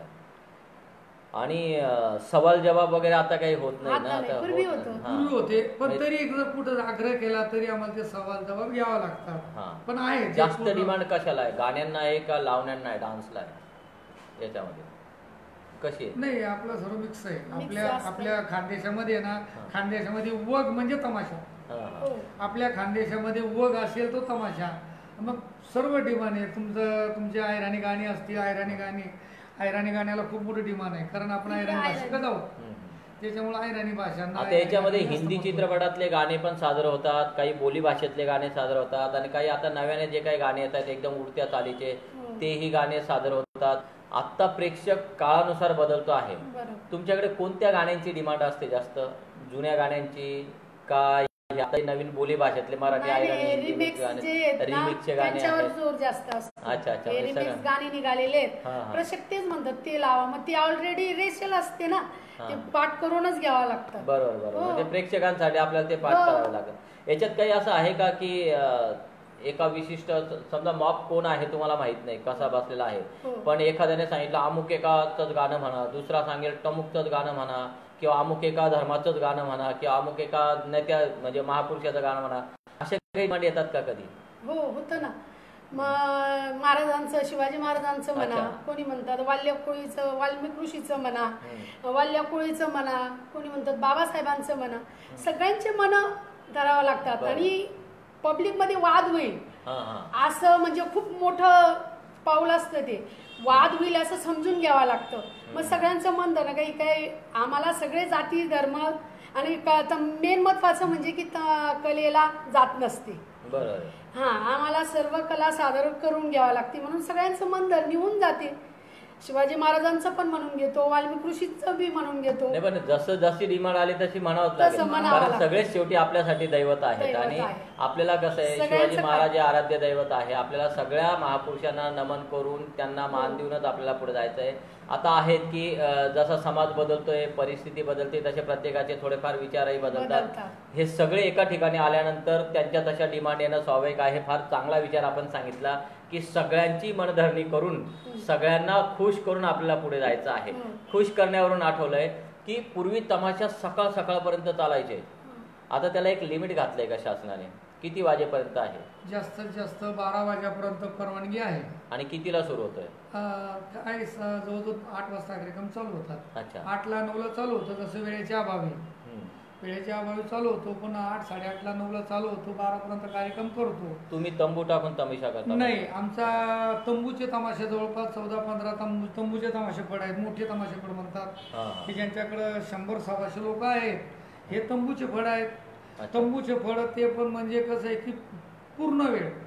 आणि सवाल जवाब वगैरे आता काही होत नाही ना? आता पूर्वी होते, पण तरी जर कुठं आग्रह केला तरी आम्हाला ते सवाल जवाब घ्यावा लागतात. पण आहे जास्त डिमांड कशाला आहे? गाण्यांना आहे का लावण्यांना आहे, डान्सला आहे? याच्यामध्ये कशी आहे? नाही, आपलं सर्व मिक्स आहे. आपल्या खानदेशामध्ये ना, खानदेशामध्ये वग म्हणजे तमाशा. आपल्या खानदेशामध्ये वग असेल तो तमाशा. मग सर्व डिमांड आहे. तुमची आयराणी गाणी असतील, आयराणी गाण्याला खूप मोठी डिमांड आहे, कारण आपण आयराणी भाषिकच आहोत. त्याच्यामुळे ऐराणी भाषांना आता याच्यामध्ये जास्त हिंदी महत्त्व आहे. चित्रपटातले गाणे पण सादर होतात, काही बोली भाषेतले गाणे सादर होतात आणि काही आता नव्याने जे काही गाणे येत आहेत एकदम उडत्या चालीचे हो. तेही गाणे सादर होतात. आत्ता प्रेक्षक काळानुसार बदलतो आहे. बरोबर. तुमच्याकडे कोणत्या गाण्यांची डिमांड असते जास्त? जुन्या गाण्यांची का आता नवीन बोली भाषेतले मराठी नाही, आहे नाही, रिमिक्स जे आहेत ना, रिमिक्सचे गाणे त्यांच्यावर आहेत? जोर जास्त असतो. अच्छा, अच्छा, हे म्हणजे रिमिक्स सगळं- गाणी निघालेले आहेत. हा, हा. प्रेक्षक तेच म्हणतात ते लावा, मग ते ऑलरेडी रेशल असते ना, ते हा. पाठ करूनच घ्यावं लागतं. बरोबर बरोबर. हो. म्हणजे प्रेक्षकांसाठी आपल्याला ते पाठ हो. करावं लागेल. याच्यात काही असं आहे का की एका विशिष्ट समजा मॉप कोण आहे तुम्हाला माहित नाही कसा बसलेला आहे, हो. पण एखाद्याने सांगितलं अमुक एकाच गाणं म्हणा, दुसरा सांगेल तमुकचंच गाणं म्हणा, किंवा अमुक एका धर्माचंच गाणं म्हणा, किंवा अमुक एका नेत्या म्हणजे महापुरुषाचं गाणं म्हणा, असे काही मांड येतात का कधी? हो, होतं ना. मग महाराजांचं, शिवाजी महाराजांचं म्हणा, अच्छा. कोणी म्हणतात वाल्यकोळीचं, वाल्मिक ऋषीचं म्हणा, वाल्याकोळीचं म्हणा, कोणी म्हणतात बाबासाहेबांचं म्हणा, सगळ्यांचे मन धरावं लागतात. बरं. आणि पब्लिकमध्ये वाद होईल हा हा. असं म्हणजे खूप मोठं पाऊल असतं ते. वाद होईल असं समजून घ्यावं लागतं. मग सगळ्यांचं मन धरणं काही काय, आम्हाला सगळे जाती धर्म आणि मेन महत्वाचं म्हणजे की कलेला जात नसते. बरोबर. हा, आम्हाला सर्व कला सादर करून घ्यावं लागते, म्हणून सगळ्यांचं मन धरणी होऊन जाते. शिवाजी महाराजांचं पण म्हणून घेतो, वाल्मिक ऋषीचं बी म्हणून घेतो. नाही पण जसं जशी डिमांड आली तशी म्हणावंच तसं लागेल, म्हणावं कारण लागेल. सगळेच शेवटी आपल्यासाठी दैवत आहेत. दैवत आणि आहे. आपल्याला कसं आहे, सगळ्यांचं शिवाजी काय? महाराज हे आराध्य दैवत आहे. आपल्याला सगळ्या महापुरुषांना नमन करून त्यांना मान हो. देऊनच आपल्याला पुढे जायचं आहे. आता आहेत की जसा समाज बदलतोय, परिस्थिती बदलते, तसे प्रत्येकाचे थोडेफार विचारही बदलतात. बदलतात. हे सगळे एका ठिकाणी आल्यानंतर त्यांच्या तशा डिमांड येणं स्वाभाविक आहे. फार चांगला विचार आपण सांगितला की सगळ्यांची मनधरणी करून सगळ्यांना खुश करून आपल्याला पुढे जायचं आहे. खुश करण्यावरून आठवलंय की पूर्वी तमाशा सकाळ सकाळपर्यंत चालायचे, आता त्याला एक लिमिट घातलंय का शासनाने? किती वाजेपर्यंत आहे? जास्तीत जास्त 12 वाजेपर्यंत परवानगी आहे. आणि कितीला सुरू होतोय? काय जवळजवळ 8 वाजता कार्यक्रम चालू होतात. अच्छा. 8ला 9ला चालू होतं, जसं वेळेच्या अभावी चालू होतो. पण 8, 8:30ला 9ला चालू होतो, 12पर्यंत कार्यक्रम करतो. तुम्ही तंबू टाकून तमाशा करता? नाही, आमचा तंबूचे तमाशे जवळपास 14-15 तंबूचे तमाशे पड आहेत. मोठे तमाशे पड म्हणतात हा. की ज्यांच्याकडे 100-125 लोक आहेत, हे तंबूचे फड आहेत. अच्छा. तंबूचे फड ते पण म्हणजे कसं आहे की पूर्ण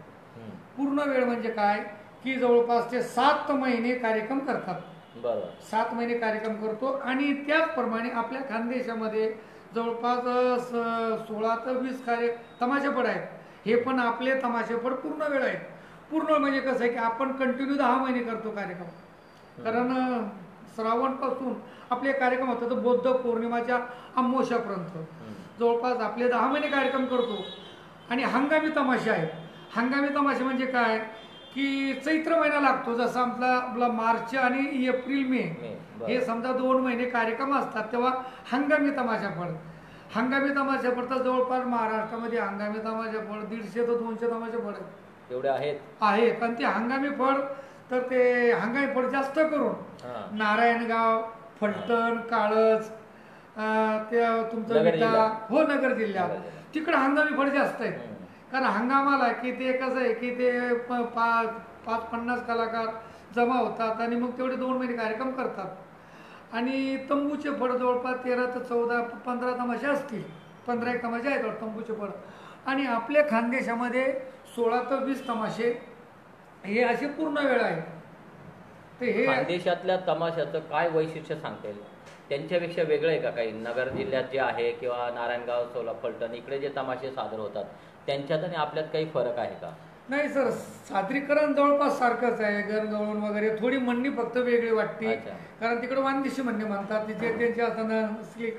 वेळ म्हणजे काय की जवळपास ते 7 महिने कार्यक्रम करतात. बरोबर. 7 महिने कार्यक्रम करतो. आणि त्याचप्रमाणे आपल्या खानदेशामध्ये जवळपास 16 ते 20 तमाशेपड आहेत. हे पण आपले तमाशेपड पूर्ण वेळ आहेत. पूर्ण म्हणजे कसं आहे की आपण कंटिन्यू 10 महिने करतो कार्यक्रम. कारण श्रावणपासून आपले कार्यक्रम होतात तर बौद्ध पौर्णिमाच्या अमावस्यापर्यंत जवळपास आपले 10 महिने कार्यक्रम करतो. आणि हंगामी तमाशे आहेत. हंगामी तमाशे म्हणजे काय की चैत्र महिना लागतो, जसा आपला मार्च आणि एप्रिल मे हे समजा 2 महिने कार्यक्रम असतात, तेव्हा हंगामी तमाशा पड. हंगामी तमाशा पड तर जवळपास महाराष्ट्रामध्ये हंगामी तमाशा पड 150 ते 200 तमाशे पड एवढे आहेत. आणि ते हंगामी फड तर ते हंगामी फड जास्त करून नारायणगाव, फलटण, काळज, ते तुमचं नगर जिल्ह्यात तिकडे हंगामी फड जास्त आहेत. कारण हंगामाला की ते कसं आहे की ते 5-50 कलाकार जमा होतात आणि मग तेवढे 2 महिने कार्यक्रम करतात. आणि तंबूचे फड जवळपास 13 ते 14, 15 तमाशे असतील. 15 एक तमाशे आहेत तंबूचे फड. आणि आपल्या खानदेशामध्ये 16 ते 20 तमाशे हे असे पूर्ण वेळ आहे. तर हे खानदेशातल्या तमाशाचं काय वैशिष्ट्य सांगता येईल? त्यांच्यापेक्षा वेगळं आहे का काही? नगर जिल्ह्यात जे आहे किंवा नारायणगाव, फलटण इकडे जे तमाशे सादर होतात त्यांच्यात आणि आपल्यात काही फरक आहे का? नाही सर, सादरीकरण जवळपास सारखंच आहे. गणगवळण वगैरे थोडी म्हणणी फक्त वेगळी वाटते. कारण तिकडे वानदिशी म्हणणे म्हणतात, तिथे त्यांचे असताना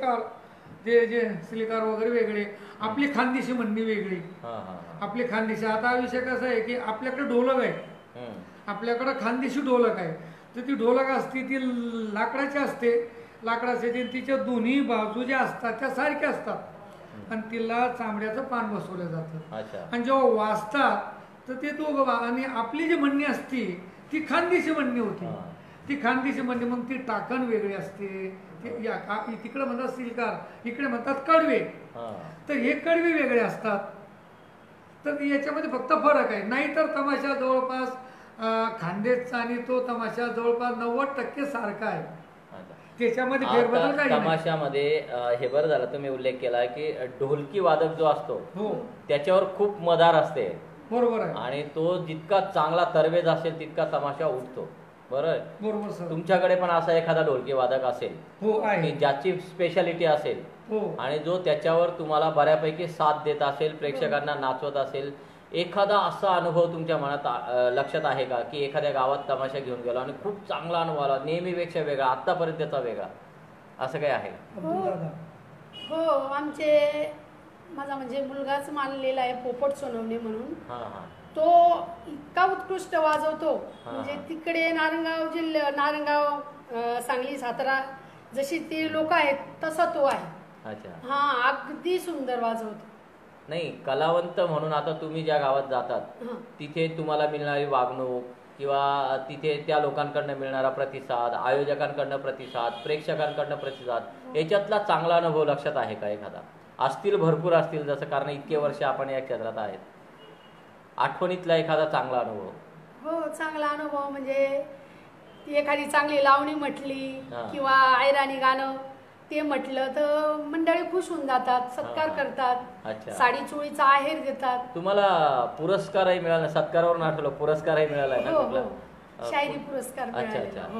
जे सिलिकार वगैरे वेगळे, आपली खानदेशी म्हणणी वेगळी. आपली खानदेशी आता विषय कसा आहे की आपल्याकडे ढोलक आहे, आपल्याकडे खानदेशी ढोलक आहे. तर ती ढोलक असते ती लाकडाची असते. लाकडाचे तिच्या दोन्ही बाजू ज्या असतात त्या सारख्या असतात आणि तिला चांबड्याचं पान बसवलं जातं. आणि जेव्हा वाजतात तर ते दोघं. आणि आपली जी म्हणणी असती ती खानदेशी म्हणणी होती. ती खानदेशी म्हणणी मग ती टाकण वेगळी असते. तिकडे म्हणतात सिलकार, इकडे म्हणतात कडवे. तर हे कडवे वेगळे असतात. तर याच्यामध्ये फक्त फरक आहे. नाहीतर तमाशा जवळपास खानदेशचा आणि तो तमाशा जवळपास 90% सारखा आहे. त्याच्यामध्ये फेरबदल आता काही नाही. तमाशामध्ये हे बरं झालं तुम्ही उल्लेख केला की ढोलकी वादक जो असतो हो त्याच्यावर खूप मदार असते बरोबर आहे, आणि तो जितका चांगला तरवेज असेल तितका तमाशा उठतो. बरोबर आहे? बरोबर सर. तुमच्याकडे पण असा एखादा ढोलकी वादक असेल हो की आहे. ज्याची स्पेशालिटी असेल हो आणि जो त्याच्यावर तुम्हाला बऱ्यापैकी साथ देत असेल, प्रेक्षकांना नाचवत असेल. एखादा असा अनुभव तुमच्या मनात लक्षात आहे का की एखाद्या गावात तमाशा घेऊन गेलो आणि खूप चांगला अनुभव आला, नेहमीपेक्षा वेगळा, आतापर्यंतचा वेगळा, असं काही आहे? अब्दुल दादा. हो आमचे माझा म्हणजे मुलगाच मानलेला आहे पोपट सोनवणे म्हणून. हां हां तो इतका उत्कृष्ट वाजवतो हा. म्हणजे तिकडे नारंगाव नारंगाव सांगली सातारा जशी ते लोक आहेत तसा तो आहे. अच्छा. हा अगदी सुंदर वाजवतो. नाही, कलावंत म्हणून आता तुम्ही ज्या गावात जातात हा तिथे तुम्हाला मिळणारी वागणूक किंवा तिथे त्या लोकांकडनं मिळणारा प्रतिसाद, आयोजकांकडनं प्रतिसाद, प्रेक्षकांकडनं प्रतिसाद, याच्यातला चांगला अनुभव लक्षात आहे का एखादा? असतील, भरपूर असतील, जसं कारण इतके वर्ष आपण या क्षेत्रात आहेत. आठवणीतला एखादा चांगला अनुभव? हो चांगला अनुभव म्हणजे ती एखादी चांगली लावणी म्हटली हा. किंवा आयराणी गाणं ते म्हटलं तर मंडळी खुश होऊन जातात, सत्कार हा. करतात, अच्छा. साडी चोळीचा आहेर देतात. तुम्हाला पुरस्कारही मिळाला, सत्कारावरून आठवलं, पुरस्कारही मिळालाय ना हो कुठला? हो शायरी पुरस्कार अच्छा, मिळालेला. अच्छा. हो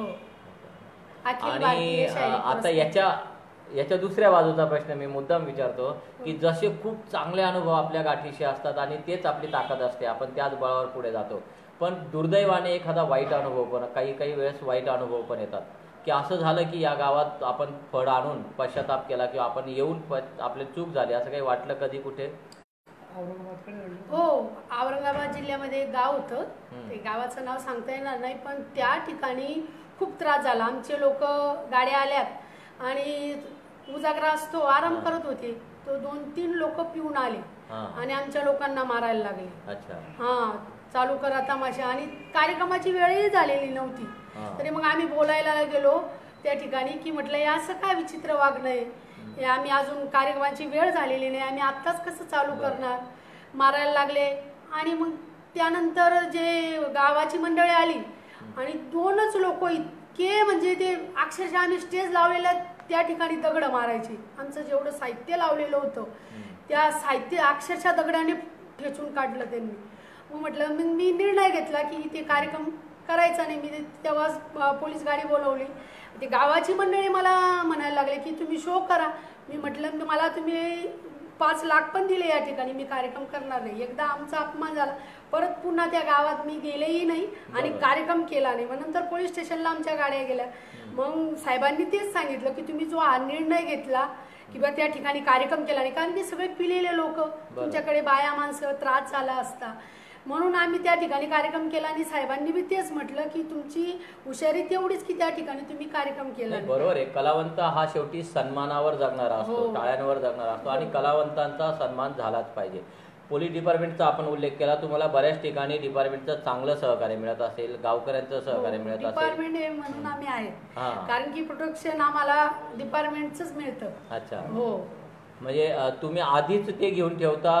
अखिल आणि भारतीय शायरी आता पुरस्कार. याच्या दुसऱ्या बाजूचा प्रश्न मी मुद्दाम विचारतो की जसे खूप चांगले अनुभव आपल्या गाठीशी असतात आणि तेच आपली ताकद असते, आपण त्याच बळावर पुढे जातो, पण दुर्दैवाने एखादा वाईट अनुभव पण, काही वेळेस वाईट अनुभव पण येतात की असं झालं की या गावात आपण फळ आणून पश्चाताप केला किंवा आपण येऊन आपली चूक झाली, असं काही वाटलं कधी कुठे? औरंगाबादकडे घडलं. हो औरंगाबाद जिल्ह्यामध्ये एक गाव होतं, ते गावाचं नाव सांगता येणार नाही, पण त्या ठिकाणी खूप त्रास झाला. आमचे लोक गाड्या आल्यात आणि उजागरा असतो, आराम करत होते, तो 2-3 लोक पिऊन आले हा. आणि आमच्या लोकांना मारायला लागले. अच्छा. हा चालू करा तमाशा आणि कार्यक्रमाची वेळही झालेली नव्हती. हा. तरी मग आम्ही बोलायला गेलो त्या ठिकाणी की म्हटलं हे असं काय विचित्र वागणं आहे, हे आम्ही अजून कार्यक्रमाची वेळ झालेली नाही, आम्ही आत्ताच कसं चालू करणार, मारायला लागले. आणि मग त्यानंतर जे गावाची मंडळी आली आणि 2च लोक इतके म्हणजे ते अक्षरशः आम्ही स्टेज लावलेल्या त्या ठिकाणी दगड मारायचे. आमचं जेवढं साहित्य लावलेलं होतं त्या साहित्य अक्षरशः दगडाने ठेचून काढलं त्यांनी. मग म्हटलं मग मी निर्णय घेतला की इथे कार्यक्रम करायचा नाही. मी तेव्हा पोलीस गाडी बोलवली. ते गावाची मंडळी मला म्हणायला लागले की तुम्ही शो करा. मी म्हटलं मला तुम्ही 5 लाख पण दिले या ठिकाणी, मी कार्यक्रम करणार नाही. एकदा आमचा अपमान झाला, परत पुन्हा त्या गावात मी गेलेही नाही आणि कार्यक्रम केला नाही. मग नंतर पोलीस स्टेशनला आमच्या गाड्या गेल्या. मग साहेबांनी तेच सांगितलं की तुम्ही जो हा निर्णय घेतला किंवा त्या ठिकाणी कार्यक्रम केला नाही, कारण ते सगळे पिलेले लोक, तुमच्याकडे बाया माणसं, त्रास झाला असता, म्हणून आम्ही त्या ठिकाणी कार्यक्रम केला. आणि साहेबांनी बी तेच म्हटलं की तुमची हुशारी तेवढीच की त्या ठिकाणी तुम्ही कार्यक्रम केला नाही, बरोबर आहे. कलावंत हा शेवटी सन्मानावर जगणारा असतो, हो. टाळ्यांवर जगणारा असतो आणि कलावंतांचा सन्मान झालाच पाहिजे. पोलीस डिपार्टमेंटचा आपण उल्लेख केला, तुम्हाला बऱ्याच ठिकाणी डिपार्टमेंटचं चांगलं सहकार्य मिळत असेल, गावकऱ्यांचं सहकार्य मिळत असेल. डिपार्टमेंट आहे म्हणून आम्ही आहे, हा. कारण की प्रोटेक्शन आम्हाला डिपार्टमेंटच मिळतं. अच्छा. हो म्हणजे तुम्ही आधीच ते घेऊन ठेवतात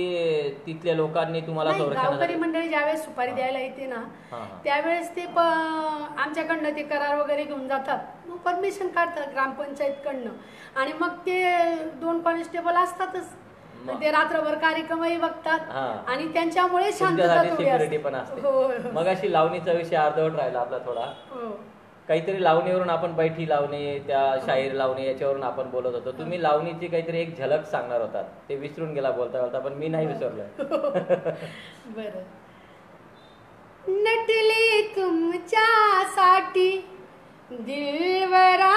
की तिथल्या लोकांनी तुम्हाला नाही, गावकरी संरक्षणासाठी? मंडळी ज्यावेळेस सुपारी द्यायला येते ना हा, हा. त्यावेळेस ते आमच्याकडनं ते करार वगैरे घेऊन जातात, मग परमिशन काढतात ग्रामपंचायतकडनं आणि मग ते 2 कॉन्स्टेबल असतातच, ते रात्रभर कार्यक्रमही बघतात हा. आणि त्यांच्यामुळे शांतता तुमच्यासाठी थोडी सिक्युरिटी असते. पण असते. हो, हो. मग अशी लावणीचा विषय अर्धवट राहिला आपला थोडा. हो. काहीतरी लावणीवरून आपण बैठी लावणी, त्या शाहीर लावणी याच्यावरून आपण बोलत होतो. तुम्ही लावणीची काहीतरी एक झलक सांगणार होतात, ते विसरून गेला बोलता बोलता, पण मी नाही विसरलोय. बरं. नटले तुमच्यासाठी दिलवरा,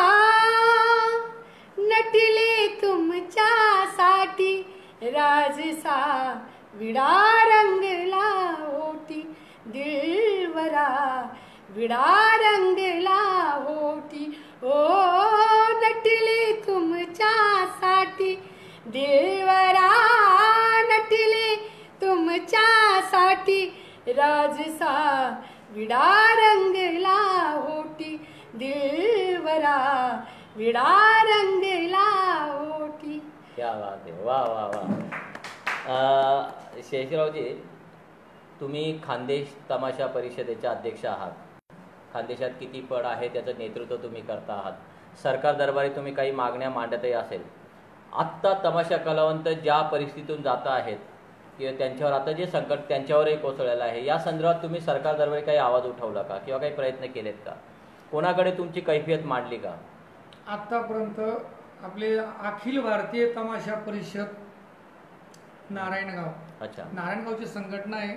नटले तुमच्यासाठी राजसा, विडा रंगला ओटी दिलवरा, विडा रंगला होती. ओ नटले तुमच्यासाठी देवरा, नटले तुमच्यासाठी राजसा, विडा रंगला होती देवरा, विडा रंगला होती. क्या बात आहे, वा वा वा. शेषरावजी, तुम्ही खानदेश तमाशा परिषदेचे अध्यक्ष आहात. खानदेशात किती पड आहे त्याचं नेतृत्व तुम्ही करता आहात. सरकार दरबारी तुम्ही काही मागण्या मांडतही असेल. आत्ता तमाशा कलावंत ज्या परिस्थितीतून जात आहेत किंवा त्यांच्यावर आता जे संकट त्यांच्यावरही कोसळलेलं आहे, या संदर्भात तुम्ही सरकार दरबारी काही आवाज उठवला का किंवा काही प्रयत्न केलेत का? कोणाकडे तुमची कैफियत मांडली का? आत्तापर्यंत आपले अखिल भारतीय तमाशा परिषद नारायणगाव, अच्छा, नारायणगावची संघटना आहे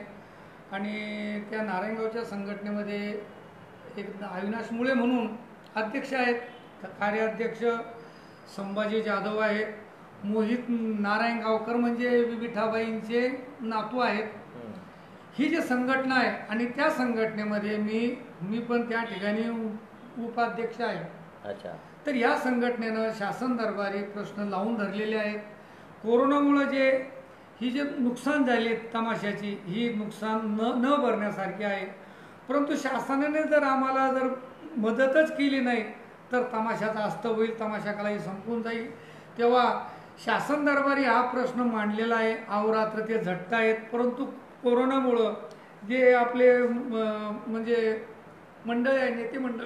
आणि त्या नारायणगावच्या संघटनेमध्ये एक अविनाश मुळे म्हणून अध्यक्ष आहेत, कार्याध्यक्ष संभाजी जाधव आहेत, मोहित नारायणगावकर म्हणजे विठाबाईंचे नातू आहेत. ही जी संघटना आहे आणि त्या संघटनेमध्ये मी पण त्या ठिकाणी उपाध्यक्ष आहे. अच्छा. तर या संघटनेनं शासन दरबारी प्रश्न लावून धरलेले आहेत. कोरोनामुळे ही जे नुकसान झाले तमाशाची, ही नुकसान न भरण्यासारखी आहे. परंतु शासनाने जर आम्हाला जर मदतच केली नाही तर तमाशाचा अस्त होईल, तमाशा कला ही संपून जाईल. तेव्हा शासन दरबारी हा प्रश्न मांडलेला आहे. अहोरात्र ते झटत आहेत. परंतु कोरोनामुळं जे आपले म्हणजे मंडळी आहे,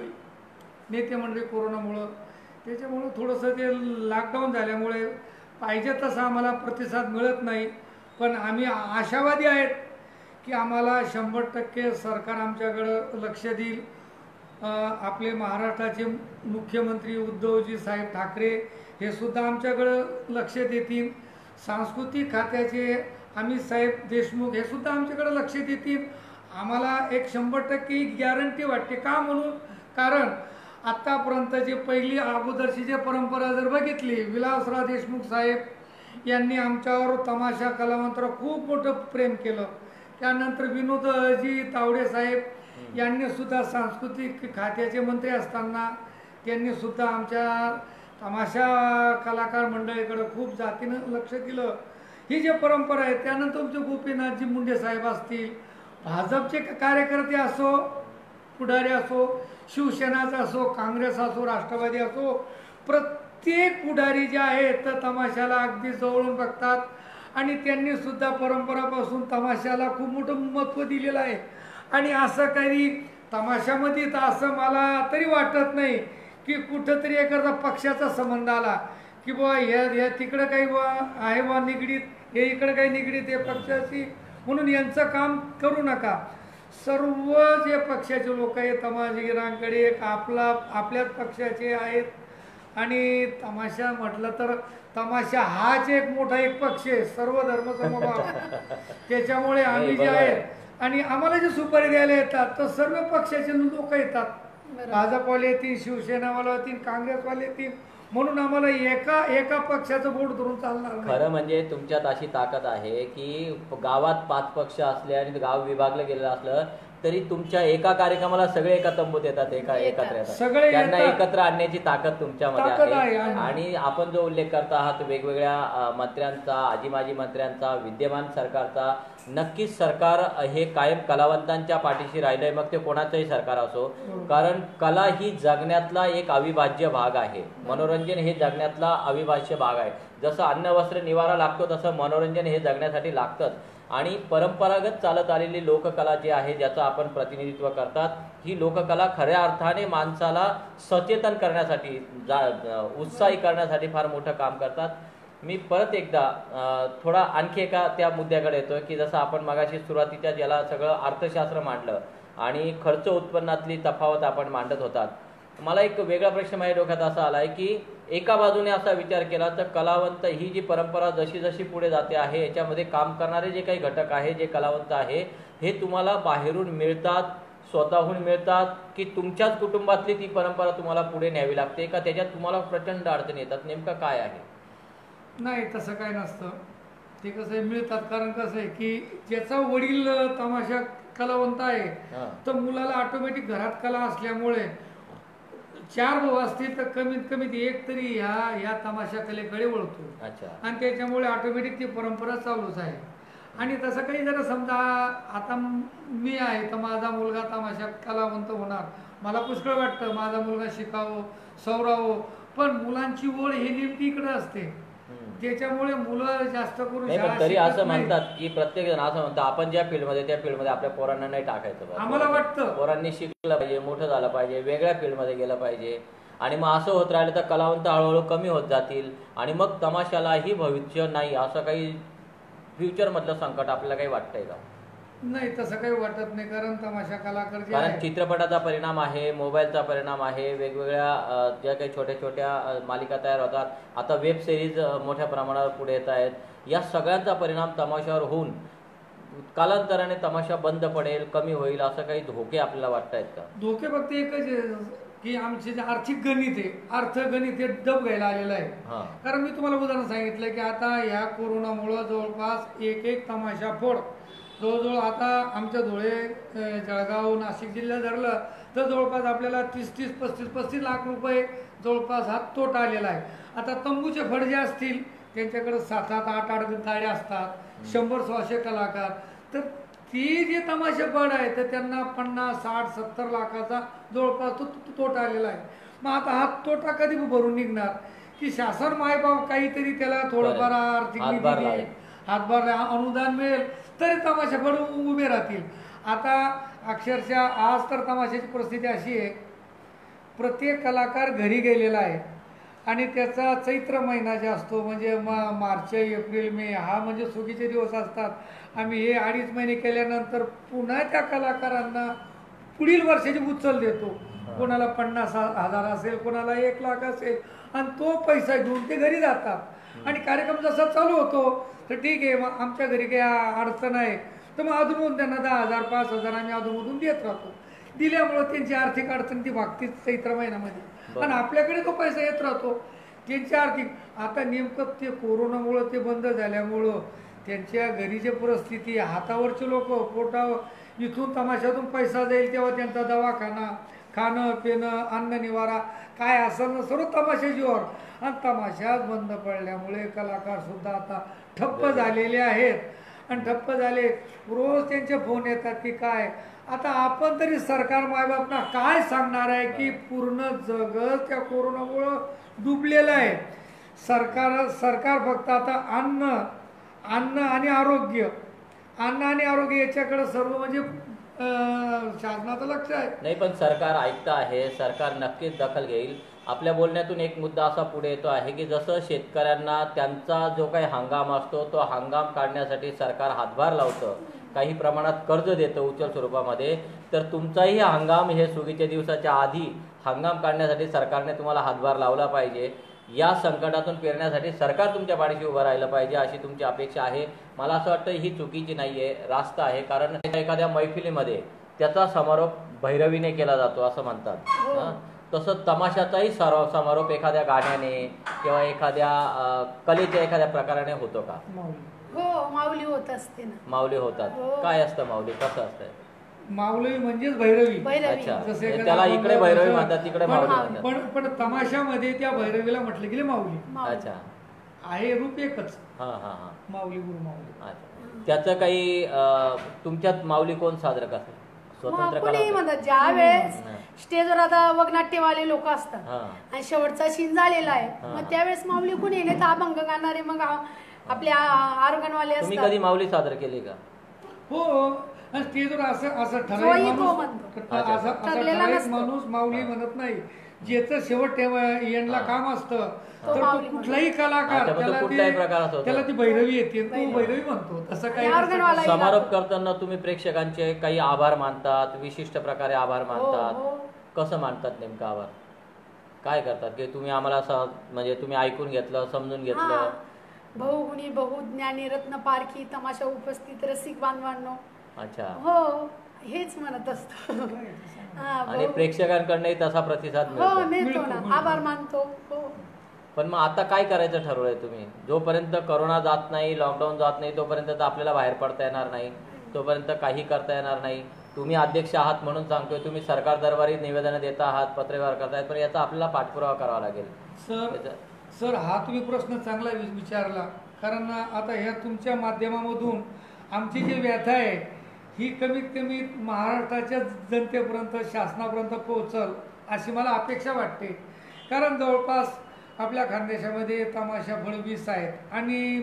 नेते मंडळी कोरोनामुळं त्याच्यामुळं थोडंसं ते लॉकडाऊन झाल्यामुळे पाहिजे तसा आम्हाला प्रतिसाद मिळत नाही. पण आम्ही आशावादी आहेत की आम्हाला 100% सरकार आमच्याकडं लक्ष देईल. आपले महाराष्ट्राचे मुख्यमंत्री उद्धवजी साहेब ठाकरे हे सुद्धा आमच्याकडं लक्ष देतील. सांस्कृतिक खात्याचे अमित साहेब देशमुख हे सुद्धा आमच्याकडे लक्ष देतील. आम्हाला एक 100% गॅरंटी वाटते. का म्हणून? कारण आत्तापर्यंत जे पहिली अगोदरची जे परंपरा जर बघितली, विलासराव देशमुख साहेब यांनी आमच्यावर तमाशा कलावंतावर खूप मोठं प्रेम केलं. त्यानंतर विनोदजी तावडे साहेब यांनी सुद्धा सांस्कृतिक खात्याचे मंत्री असताना त्यांनी सुद्धा आमच्या तमाशा कलाकार मंडळीकडे खूप जातीनं लक्ष दिलं. ही जी परंपरा आहे. त्यानंतर तुमचे गोपीनाथजी मुंडे साहेब असतील, भाजपचे कार्यकर्ते असो, पुढारी असो, शिवसेनाचा असो, काँग्रेस असो, राष्ट्रवादी असो, प्रत्येक पुढारी जे आहेत तर तमाशाला अगदी जवळून बघतात आणि त्यांनी सुद्धा परंपरापासून तमाशाला खूप मोठं महत्त्व दिलेलं आहे. आणि असं काही तमाशामध्ये तर असं मला तरी वाटत नाही की कुठंतरी एखादा पक्षाचा संबंध आला की बुवा ह्या तिकडं काही आहे बा निगडीत, हे इकडं काही निगडीत आहे पक्षाशी, म्हणून यांचं काम करू नका. सर्व जे पक्षाचे लोक आहेत तमाशगीरांकडे एक आपल्याच पक्षाचे आहेत. आणि तमाशा म्हटलं तर तमाशा हाच एक मोठा एक पक्ष आहे, सर्व धर्मसमभाव. त्याच्यामुळे आम्ही जे आहेत आणि आम्हाला जे सुपारी द्यायला येतात तर सर्व पक्षाचे लोक येतात. भाजपवाले येतील, शिवसेनावाले येतील, काँग्रेसवाले येतील, म्हणून आम्हाला एका पक्षाचं बोट धरून चालणार नाही. खरं म्हणजे तुमच्यात अशी ताकद आहे की गावात 5 पक्ष असले आणि गाव विभागलं गेलेलं असलं तरी तुमच्या एका कार्यक्रमाला सगळे एका तंबूत येतात, एकत्र येतात. त्यांना एकत्र आणण्याची ताकद तुमच्यामध्ये आहे. आणि आपण जो उल्लेख करता आहात वेगवेगळ्या मंत्र्यांचा, आजी माजी मंत्र्यांचा, विद्यमान सरकारचा, नक्कीच सरकार हे कायम कलावंतांच्या पाठीशी राहिलंय, मग ते कोणाचंही सरकार असो. कारण कला ही जगण्यातला एक अविभाज्य भाग आहे. मनोरंजन हे जगण्यातला अविभाज्य भाग आहे. जसं अन्न वस्त्र निवारा लागतो तसं मनोरंजन हे जगण्यासाठी लागतंच. आणि परंपरागत चालत आलेली लोककला जी आहे, ज्याचं आपण प्रतिनिधित्व करतात, ही लोककला खऱ्या अर्थाने माणसाला सचेतन करण्यासाठी, उत्साही करण्यासाठी फार मोठं काम करतात. मी परत एकदा थोडा आणखी एका त्या मुद्द्याकडे येतो की जसं आपण मगाशी सुरुवातीच्या ज्याला सगळं अर्थशास्त्र मांडलं आणि खर्च उत्पन्नातली तफावत आपण मांडत होतात, मला एक वेगळा प्रश्न माझ्या डोक्यात असा आलाय की एका बाजूने असा विचार केला तर कलावंत ही जी परंपरा जशी जशी पुढे जाते आहे, याच्यामध्ये काम करणारे जे काही घटक आहे, जे कलावंत आहे, हे तुम्हाला बाहेरून मिळतात, स्वतःहून मिळतात की तुमच्याच कुटुंबातली ती परंपरा तुम्हाला पुढे न्यावी लागते का त्याच्यात तुम्हाला प्रचंड अडचणी येतात? नेमकं काय आहे? नाही, तसं काय नसतं. ते कसं आहे, मिळतात. कारण कसं आहे की ज्याचा वडील तमाशा कलावंत आहे तर मुलाला ऑटोमॅटिक घरात कला असल्यामुळे 4 भाऊ असतील तर कमीत कमी एक तरी ह्या तमाशा कलेकडे वळतो. आणि त्याच्यामुळे ऑटोमॅटिक ती परंपरा चालूच आहे. आणि तसं काही जर समजा आता मी आहे तर माझा मुलगा तमाशा कलावंत होणार, मला पुष्कळ वाटतं माझा मुलगा शिकावं, सवरावं, पण मुलांची ओढ ही नेमकी इकडे असते. त्याच्यामुळे मुलं जास्त करून तरी असं म्हणतात की प्रत्येक जण असं म्हणतात आपण ज्या फील्डमध्ये त्या फील्डमध्ये आपल्या पोरांना नाही टाकायचं. आम्हाला वाटतं पोरांनी शिकलं पाहिजे, मोठं झालं पाहिजे, वेगळ्या फील्डमध्ये गेलं पाहिजे. आणि मग असं होत राहिलं तर कलावंत हळूहळू कमी होत जातील आणि मग तमाशालाही भविष्य नाही, असं काही फ्युचरमधलं संकट आपल्याला काही वाटतंय का? नाही, तसं काही वाटत नाही, कारण तमाशा कलाकार जे कारण आहे चित्रपटाचा परिणाम आहे, मोबाईलचा परिणाम आहे, वेगवेगळ्या ज्या काही छोट्या छोट्या मालिका तयार होतात, आता वेब सिरीज मोठ्या प्रमाणावर पुढे येत आहेत, या सगळ्यांचा परिणाम तमाशावर होऊन कालांतराने तमाशा बंद पडेल, कमी होईल, असं काही धोके आपल्याला वाटत आहेत का? धोके फक्त एकच आहे की आमचे जे आर्थिक गणित आहे, अर्थगणित हे डब घ्यायला आलेलं आहे. हां. कारण मी तुम्हाला उदाहरण सांगितलं की आता ह्या कोरोनामुळं जवळपास एक तमाशा फोड जवळजवळ आता आमच्या धुळे, जळगाव, नाशिक जिल्ह्यात धरलं तर जवळपास आपल्याला 35 लाख रुपये जवळपास हा तोटा आलेला आहे. आता तंबूचे फड जे असतील त्यांच्याकडे 7-8 गाड्या असतात, 100-100 कलाकार, तर ती जे तमाशे फड आहे तर त्यांना 50-60-70 लाखाचा जवळपास तो तोटा आलेला आहे. मग आता हा तोटा कधी भरून निघणार की शासन मायबाप काहीतरी त्याला थोडंफार आर्थिक हातभार निधी लावेल. हातभार अनुदान मिळेल तरी तमाशा फड उभे राहतील. आता अक्षरशः आज तर तमाशाची परिस्थिती अशी आहे, प्रत्येक कलाकार घरी गेलेला आहे आणि त्याचा चैत्र महिना जे असतो म्हणजे मार्च, एप्रिल, मे हा म्हणजे सुगीचे दिवस असतात. आम्ही हे 2.5 महिने केल्यानंतर पुन्हा त्या कलाकारांना पुढील वर्षाची उचल देतो. कोणाला 50,000 असेल, कोणाला 1 लाख असेल, आणि तो पैसा घेऊन ते घरी जातात आणि कार्यक्रम जसा चालू होतो तर ठीक आहे, मग आमच्या घरी काही अडचण आहे तर मग अधूनमधून त्यांना 10,000 5,000 आम्ही अधूनमधून देत राहतो. दिल्यामुळं त्यांची आर्थिक अडचण ती भागतीच चैत्र महिन्यामध्ये आणि आपल्याकडे तो पैसा येत राहतो. त्यांची आर्थिक आता नेमकं ते कोरोनामुळं ते बंद झाल्यामुळं त्यांच्या घरीची परिस्थिती, हातावरचे लोक पोटावर इथून तमाशातून पैसा जाईल तेव्हा त्यांचा दवाखाना, खाणं पिणं, अन्न निवारा काय असेल ना सर्व तमाशाजीवर, आणि तमाशात बंद पडल्यामुळे कलाकार सुद्धा आता ठप्प झालेले आहेत. आणि ठप्प झाले, रोज त्यांचे फोन येतात की काय आता आपण तरी सरकार मायबापना काय सांगणार आहे की पूर्ण जगच त्या कोरोनामुळं डुबलेलं आहे. सरकार फक्त आता अन्न आणि आरोग्य याच्याकडे सर्व म्हणजे शासनाचं लक्ष आहे. नाही, पण सरकार ऐकतं आहे, सरकार नक्कीच दखल घेईल. आपल्या बोलण्यातून एक मुद्दा असा पुढे येतो आहे की जसं शेतकऱ्यांना त्यांचा जो काही हंगाम असतो तो हंगाम काढण्यासाठी सरकार हातभार लावतं, काही प्रमाणात कर्ज देतं उचल स्वरूपामध्ये, तर तुमचाही हंगाम हे सुगीच्या दिवसाच्या आधी हंगाम काढण्यासाठी सरकारने तुम्हाला हातभार लावला पाहिजे. या संकटातून पेरण्यासाठी सरकार तुमच्या पाठीशी उभं राहिलं पाहिजे अशी तुमची अपेक्षा आहे. मला असं वाटतं ही चुकीची नाही आहे, रास्त आहे. कारण एखाद्या मैफिलीमध्ये त्याचा समारोप भैरवीने केला जातो असं म्हणतात. तसं तमाशाचाही समारोप एखाद्या गाण्याने किंवा एखाद्या कलेच्या एखाद्या प्रकाराने होतो का? हो, माऊली होत असते ना. माऊली होतात. काय असतं माऊली, कसं असतं? माऊली म्हणजेच भैरवी. अच्छा, त्याला इकडे भैरवी म्हणतात, तिकडे माऊली म्हणतात. पण तमाशामध्ये त्या भैरवीला म्हटलं गेले माऊली. अच्छा, आहे रूप एकच. हा हा हा, माऊली, गुरु माऊली. अच्छा. त्याचं काही तुमच्यात माऊली कोण साजरं करतात? स्वतंत्र कोणी म्हणतात ज्या वेळेस स्टेजवर आता वगनाट्यवाले लोक असतात आणि शेवटचा सीन झालेला आहे, मग त्यावेळेस माऊली कोणी नाही तर अभंग गाणारे मग आपले ऑर्गनवाले असतात. तुम्ही कधी माऊली सादर केली का? हो, स्टेजवर असं ठराविक माणूस माऊली म्हणत नाही. ज्याचं शेवट एंडला काम असतं तर कुठलाही कलाकार त्याला ती भैरवी येते, तो भैरवी म्हणतो. तसं काही समारोप करताना तुम्ही प्रेक्षकांचे काही आभार मानतात, विशिष्ट प्रकारे आभार मानतात, कसं मानतात नेमका आभार? काय करतात की तुम्ही आम्हाला म्हणजे तुम्ही ऐकून घेतलं, समजून घेतलं? बहुगुणी बहुज्ञानी रत्न पारखी तमाशा उपस्थित रसिक बांधवांनो. अच्छा, हो, हेच म्हणत असतो. आणि प्रेक्षकांकडनंही तसा प्रतिसाद मिळतो ना, आभार मानतो. पण मग आता काय करायचं ठरवलंय तुम्ही? जोपर्यंत करोना जात नाही, लॉकडाऊन जात नाही, तोपर्यंत तर आपल्याला बाहेर पडता येणार नाही, तोपर्यंत काही करता येणार नाही. तुम्ही अध्यक्ष आहात म्हणून सांगतोय, तुम्ही सरकार दरबारी निवेदनं देता आहात, पत्रव्यवहार करतायत, पण याचा आपल्याला पाठपुरावा करावा लागेल. सर, हा तुम्ही प्रश्न चांगला विचारला. कारण आता ह्या तुमच्या माध्यमामधून आमची जी व्यथा आहे ही कमीत कमी महाराष्ट्राच्या जनतेपर्यंत, शासनापर्यंत पोहोचल अशी मला अपेक्षा वाटते. कारण जवळपास आपल्या खानदेशामध्ये तमाशा फळ 20 आहेत आणि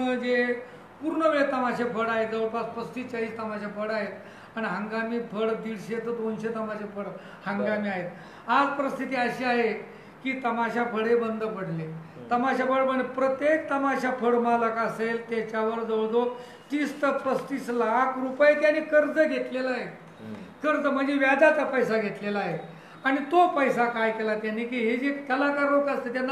पूर्ण वेळ तमाशे फळ आहे, जवळपास 35-40 तमाशे फळ आहेत आणि हंगामी फळ 150 ते 200 तमाशे फळ हंगामी आहेत. आज परिस्थिती अशी आहे की तमाशा फळे बंद पडले. तमाशा फळ बंद, प्रत्येक तमाशा फळ मालक असेल त्याच्यावर जवळजवळ 30 ते 35 लाख रुपये त्याने कर्ज घेतलेला आहे. कर्ज म्हणजे व्याजाचा पैसा घेतलेला आहे. आणि तो पैसा काय केला त्यांनी की हे जे कलाकार लोक असते त्यांना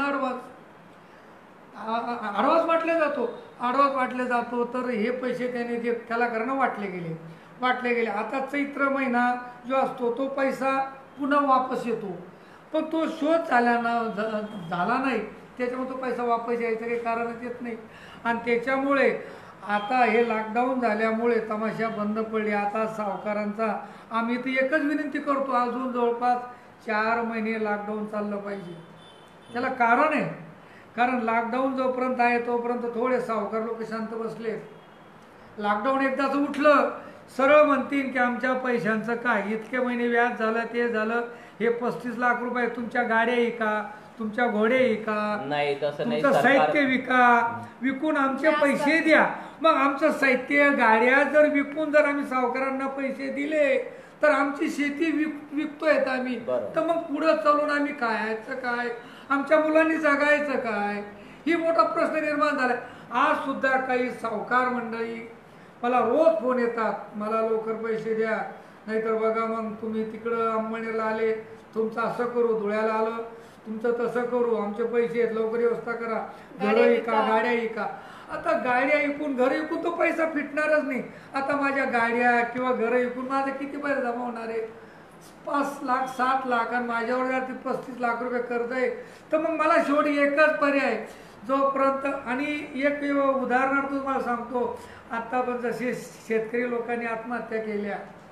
ॲडव्हान्स वाटले जातो. तर हे पैसे त्याने जे कलाकारांना वाटले गेले. आता चैत्र महिना जो असतो तो पैसा पुन्हा वापस येतो, पण तो शोध झाला नाही, त्याच्यामुळे तो पैसा वापस यायचं काही कारणच येत नाही. आणि त्याच्यामुळे आता हे लॉकडाऊन झाल्यामुळे तमाशा बंद पडले. आता सावकारांचा आम्ही तर एकच विनंती करतो, अजून जवळपास 4 महिने लॉकडाऊन चाललं पाहिजे. त्याला कारण आहे, कारण लॉकडाऊन जोपर्यंत आहे तोपर्यंत थोडे सावकार लोक शांत बसले. लॉकडाऊन एकदाच उठलं सरळ म्हणतील की आमच्या पैशांचं काय, इतके महिने व्याज झालं, ते झालं, हे 35 लाख रुपये तुमच्या गाड्या विका, तुमच्या घोडे विका, नाही तसं नाही, तुमचं साहित्य विकून आमचे पैसे द्या. मग आमचं साहित्य गाड्या जर विकून जर आम्ही सावकारांना पैसे दिले तर आमची शेती विकतोय आम्ही, तर मग पुढं चालून आम्ही काय, आमच्या मुलांनी जगायचं काय, ही मोठा प्रश्न निर्माण झालाय. आज सुद्धा काही सावकार मंडळी मला रोज फोन येतात, मला लवकर पैसे द्या, नाहीतर बघा मग तुम्ही तिकडं अंबणीला आले, तुमचं असं करू, धुळ्याला आलं तुमचं तसं करू, आमचे पैसे आहेत, लवकर व्यवस्था करा, घरं विका, गाड्या विका. आता गाड्या विकून घर विकून तो पैसा फिटणारच नाही. आता माझ्या गाड्या किंवा घरं विकून माझा किती पैसा जमा होणार आहे? 5 लाख 7 लाख, आणि माझ्यावर जर ते 35 लाख रुपये कर्ज आहे, तर मग मला शेवटी एकच पर्याय जोपर्यंत. आणि एक उदाहरणार्थ तुम्हाला सांगतो, आता पण जसे शेतकरी लोकांनी आत्महत्या केल्या,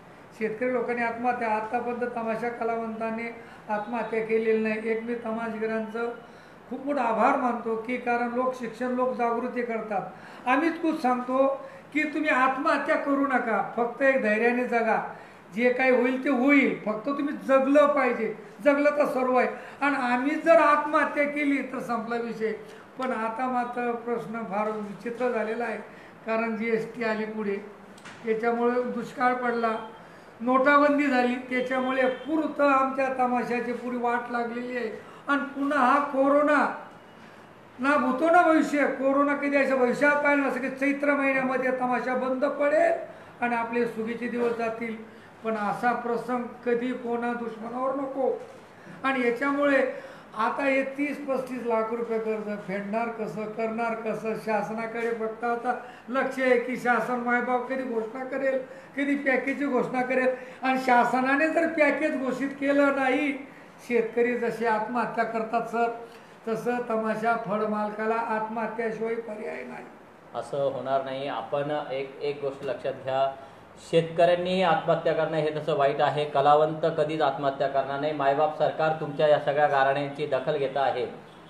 आतापर्यंत तमाशा कलावंतांनी आत्महत्या केलेली नाही. एक मी तमाशगरांचं खूप मोठा आभार मानतो की कारण लोक जागृती करतात. आम्हीच खूप सांगतो की तुम्ही आत्महत्या करू नका, फक्त एक धैर्याने जगा, जे काही होईल ते होईल, फक्त तुम्ही जगलं पाहिजे, जगलं तर सर्व आहे. आणि आम्ही जर आत्महत्या केली तर संपला विषय. पण आता मात्र प्रश्न फार विचित्र झालेला आहे, कारण GST आली पुढे, त्याच्यामुळे दुष्काळ पडला, नोटाबंदी झाली, त्याच्यामुळे पुरतं आमच्या तमाशाची पुरी वाट लागलेली आहे. आणि पुन्हा हा कोरोना ना भूतो ना भविष्य, कोरोना कधी असं भविष्यात पाहिलं नसं की चैत्र महिन्यामध्ये तमाशा बंद पडेल आणि आपले सुगीचे दिवस जातील. पण असा प्रसंग कधी कोणा दुश्मनावर नको. आणि याच्यामुळे आता हे 30-35 लाख रुपये कर्ज फेडणार कसं, करणार कसं, शासनाकडे फक्त आता लक्ष आहे की शासन मायबाप कधी घोषणा करेल, कधी पॅकेजची घोषणा करेल. आणि शासनाने जर पॅकेज घोषित केलं नाही, शेतकरी जसे आत्महत्या करतात सर, तसं तमाशा फळ मालकाला आत्महत्याशिवाय पर्याय नाही. असं होणार नाही. आपण एक गोष्ट लक्षात घ्या, शेतकऱ्यांनीही आत्महत्या करणं हे तसं वाईट आहे, कलावंत कधीच आत्महत्या करणार नाही. मायबाप सरकार तुमच्या या सगळ्या गाऱ्हाण्यांची दखल घेत आहे.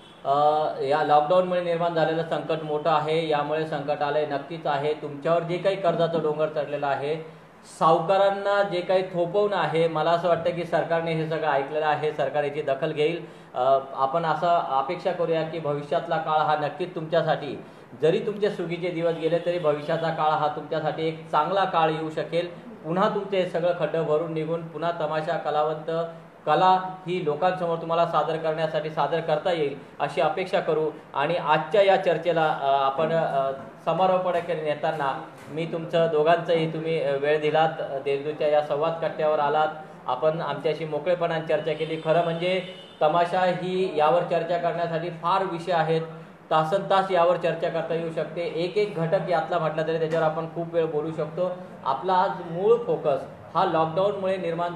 या लॉकडाऊनमुळे निर्माण झालेलं संकट मोठं आहे, यामुळे संकट आलंय नक्कीच आहे. तुमच्यावर जे काही कर्जाचं डोंगर चढलेलं आहे, सावकारांना जे काही थोपवणं आहे, मला असं वाटतं की सरकारने हे सगळं ऐकलेलं आहे, सरकार याची दखल घेईल. आपण असं अपेक्षा करूया की भविष्यातला काळ हा नक्कीच तुमच्यासाठी, जरी तुमचे सुगीचे दिवस गेले तरी भविष्याचा काळ हा तुमच्यासाठी एक चांगला काळ येऊ शकेल. पुन्हा तुमचे सगळं खड्डं भरून निघून पुन्हा तमाशा कलावंत कला ही लोकांसमोर तुम्हाला सादर करता येईल अशी अपेक्षा करू. आणि आजच्या या चर्चेला आपण समारोपाकडे नेताना मी तुमचं दोघांचंही तुम्ही वेळ दिलात, देशदूतच्या या संवाद कट्ट्यावर आलात, आपण आमच्याशी मोकळेपणाने चर्चा केली. खरं म्हणजे तमाशा ही यावर चर्चा करण्यासाठी फार विषय आहेत, तासनतास यावर चर्चा करता येऊ शकते. एक घटक यातला म्हटला तरी त्याच्यावर आपण खूप वेळ बोलू शकतो. आपला आज मूळ फोकस हा लॉकडाऊनमुळे निर्माण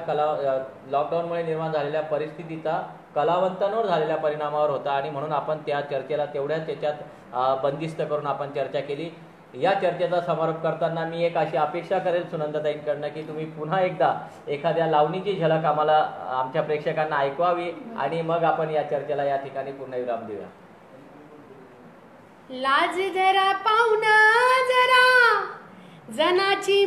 झालेल्या परिस्थितीचा कलावंतांवर झालेल्या परिणामावर होता आणि म्हणून आपण त्या चर्चेला तेवढ्याच त्याच्यात बंदिस्त करून आपण चर्चा केली. या चर्चेचा समारोप करताना मी एक अशी अपेक्षा करेल सुनंदाताईंकडनं की तुम्ही पुन्हा एकदा एखाद्या लावणीची झलक आम्हाला आमच्या प्रेक्षकांना ऐकवावी आणि मग आपण या चर्चेला या ठिकाणी पूर्ण विराम देऊया. लाज जरा पाहुणा जरा जनाची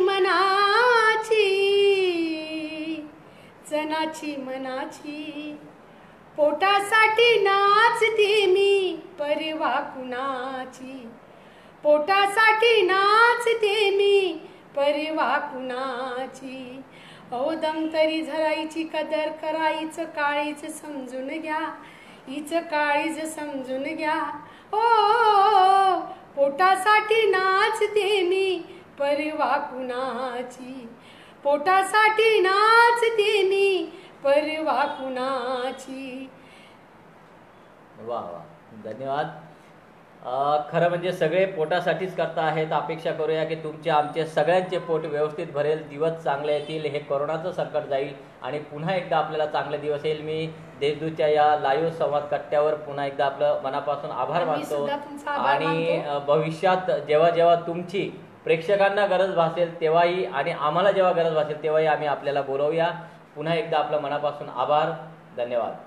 मनाची पोटासाठी नाचते मी परवा कुणाची, पोटासाठी नाचते मी परवा कुणाची. अहो दम तरी झरायची कदर करायचं काळीच समजून घ्या, हीच काळीज समजून घ्या. ओ पोटासाठी नाचते मी परवा कुणाची, पोटासाठी नाचते मी परवा कुणाची. वा वा, धन्यवाद. खरं म्हणजे सगळे पोटासाठीच करता आहेत. अपेक्षा करूया की तुमचे आमचे सगळ्यांचे पोट व्यवस्थित भरेल, दिवस चांगले येतील, हे कोरोनाचं संकट जाईल आणि पुन्हा एकदा आपल्याला चांगले दिवस येईल. मी देशदूतच्या या लाईव्ह संवाद कट्ट्यावर पुन्हा एकदा आपलं मनापासून आभार आम्ही मानतो. सुद्धा तुमचा आभार आणि मानतो. भविष्यात जेव्हा जेव्हा तुमची प्रेक्षकांना गरज भासेल तेव्हाही आणि आम्हाला जेव्हा गरज भासेल तेव्हाही आम्ही आपल्याला बोलवूया. पुन्हा एकदा आपलं मनापासून आभार. धन्यवाद.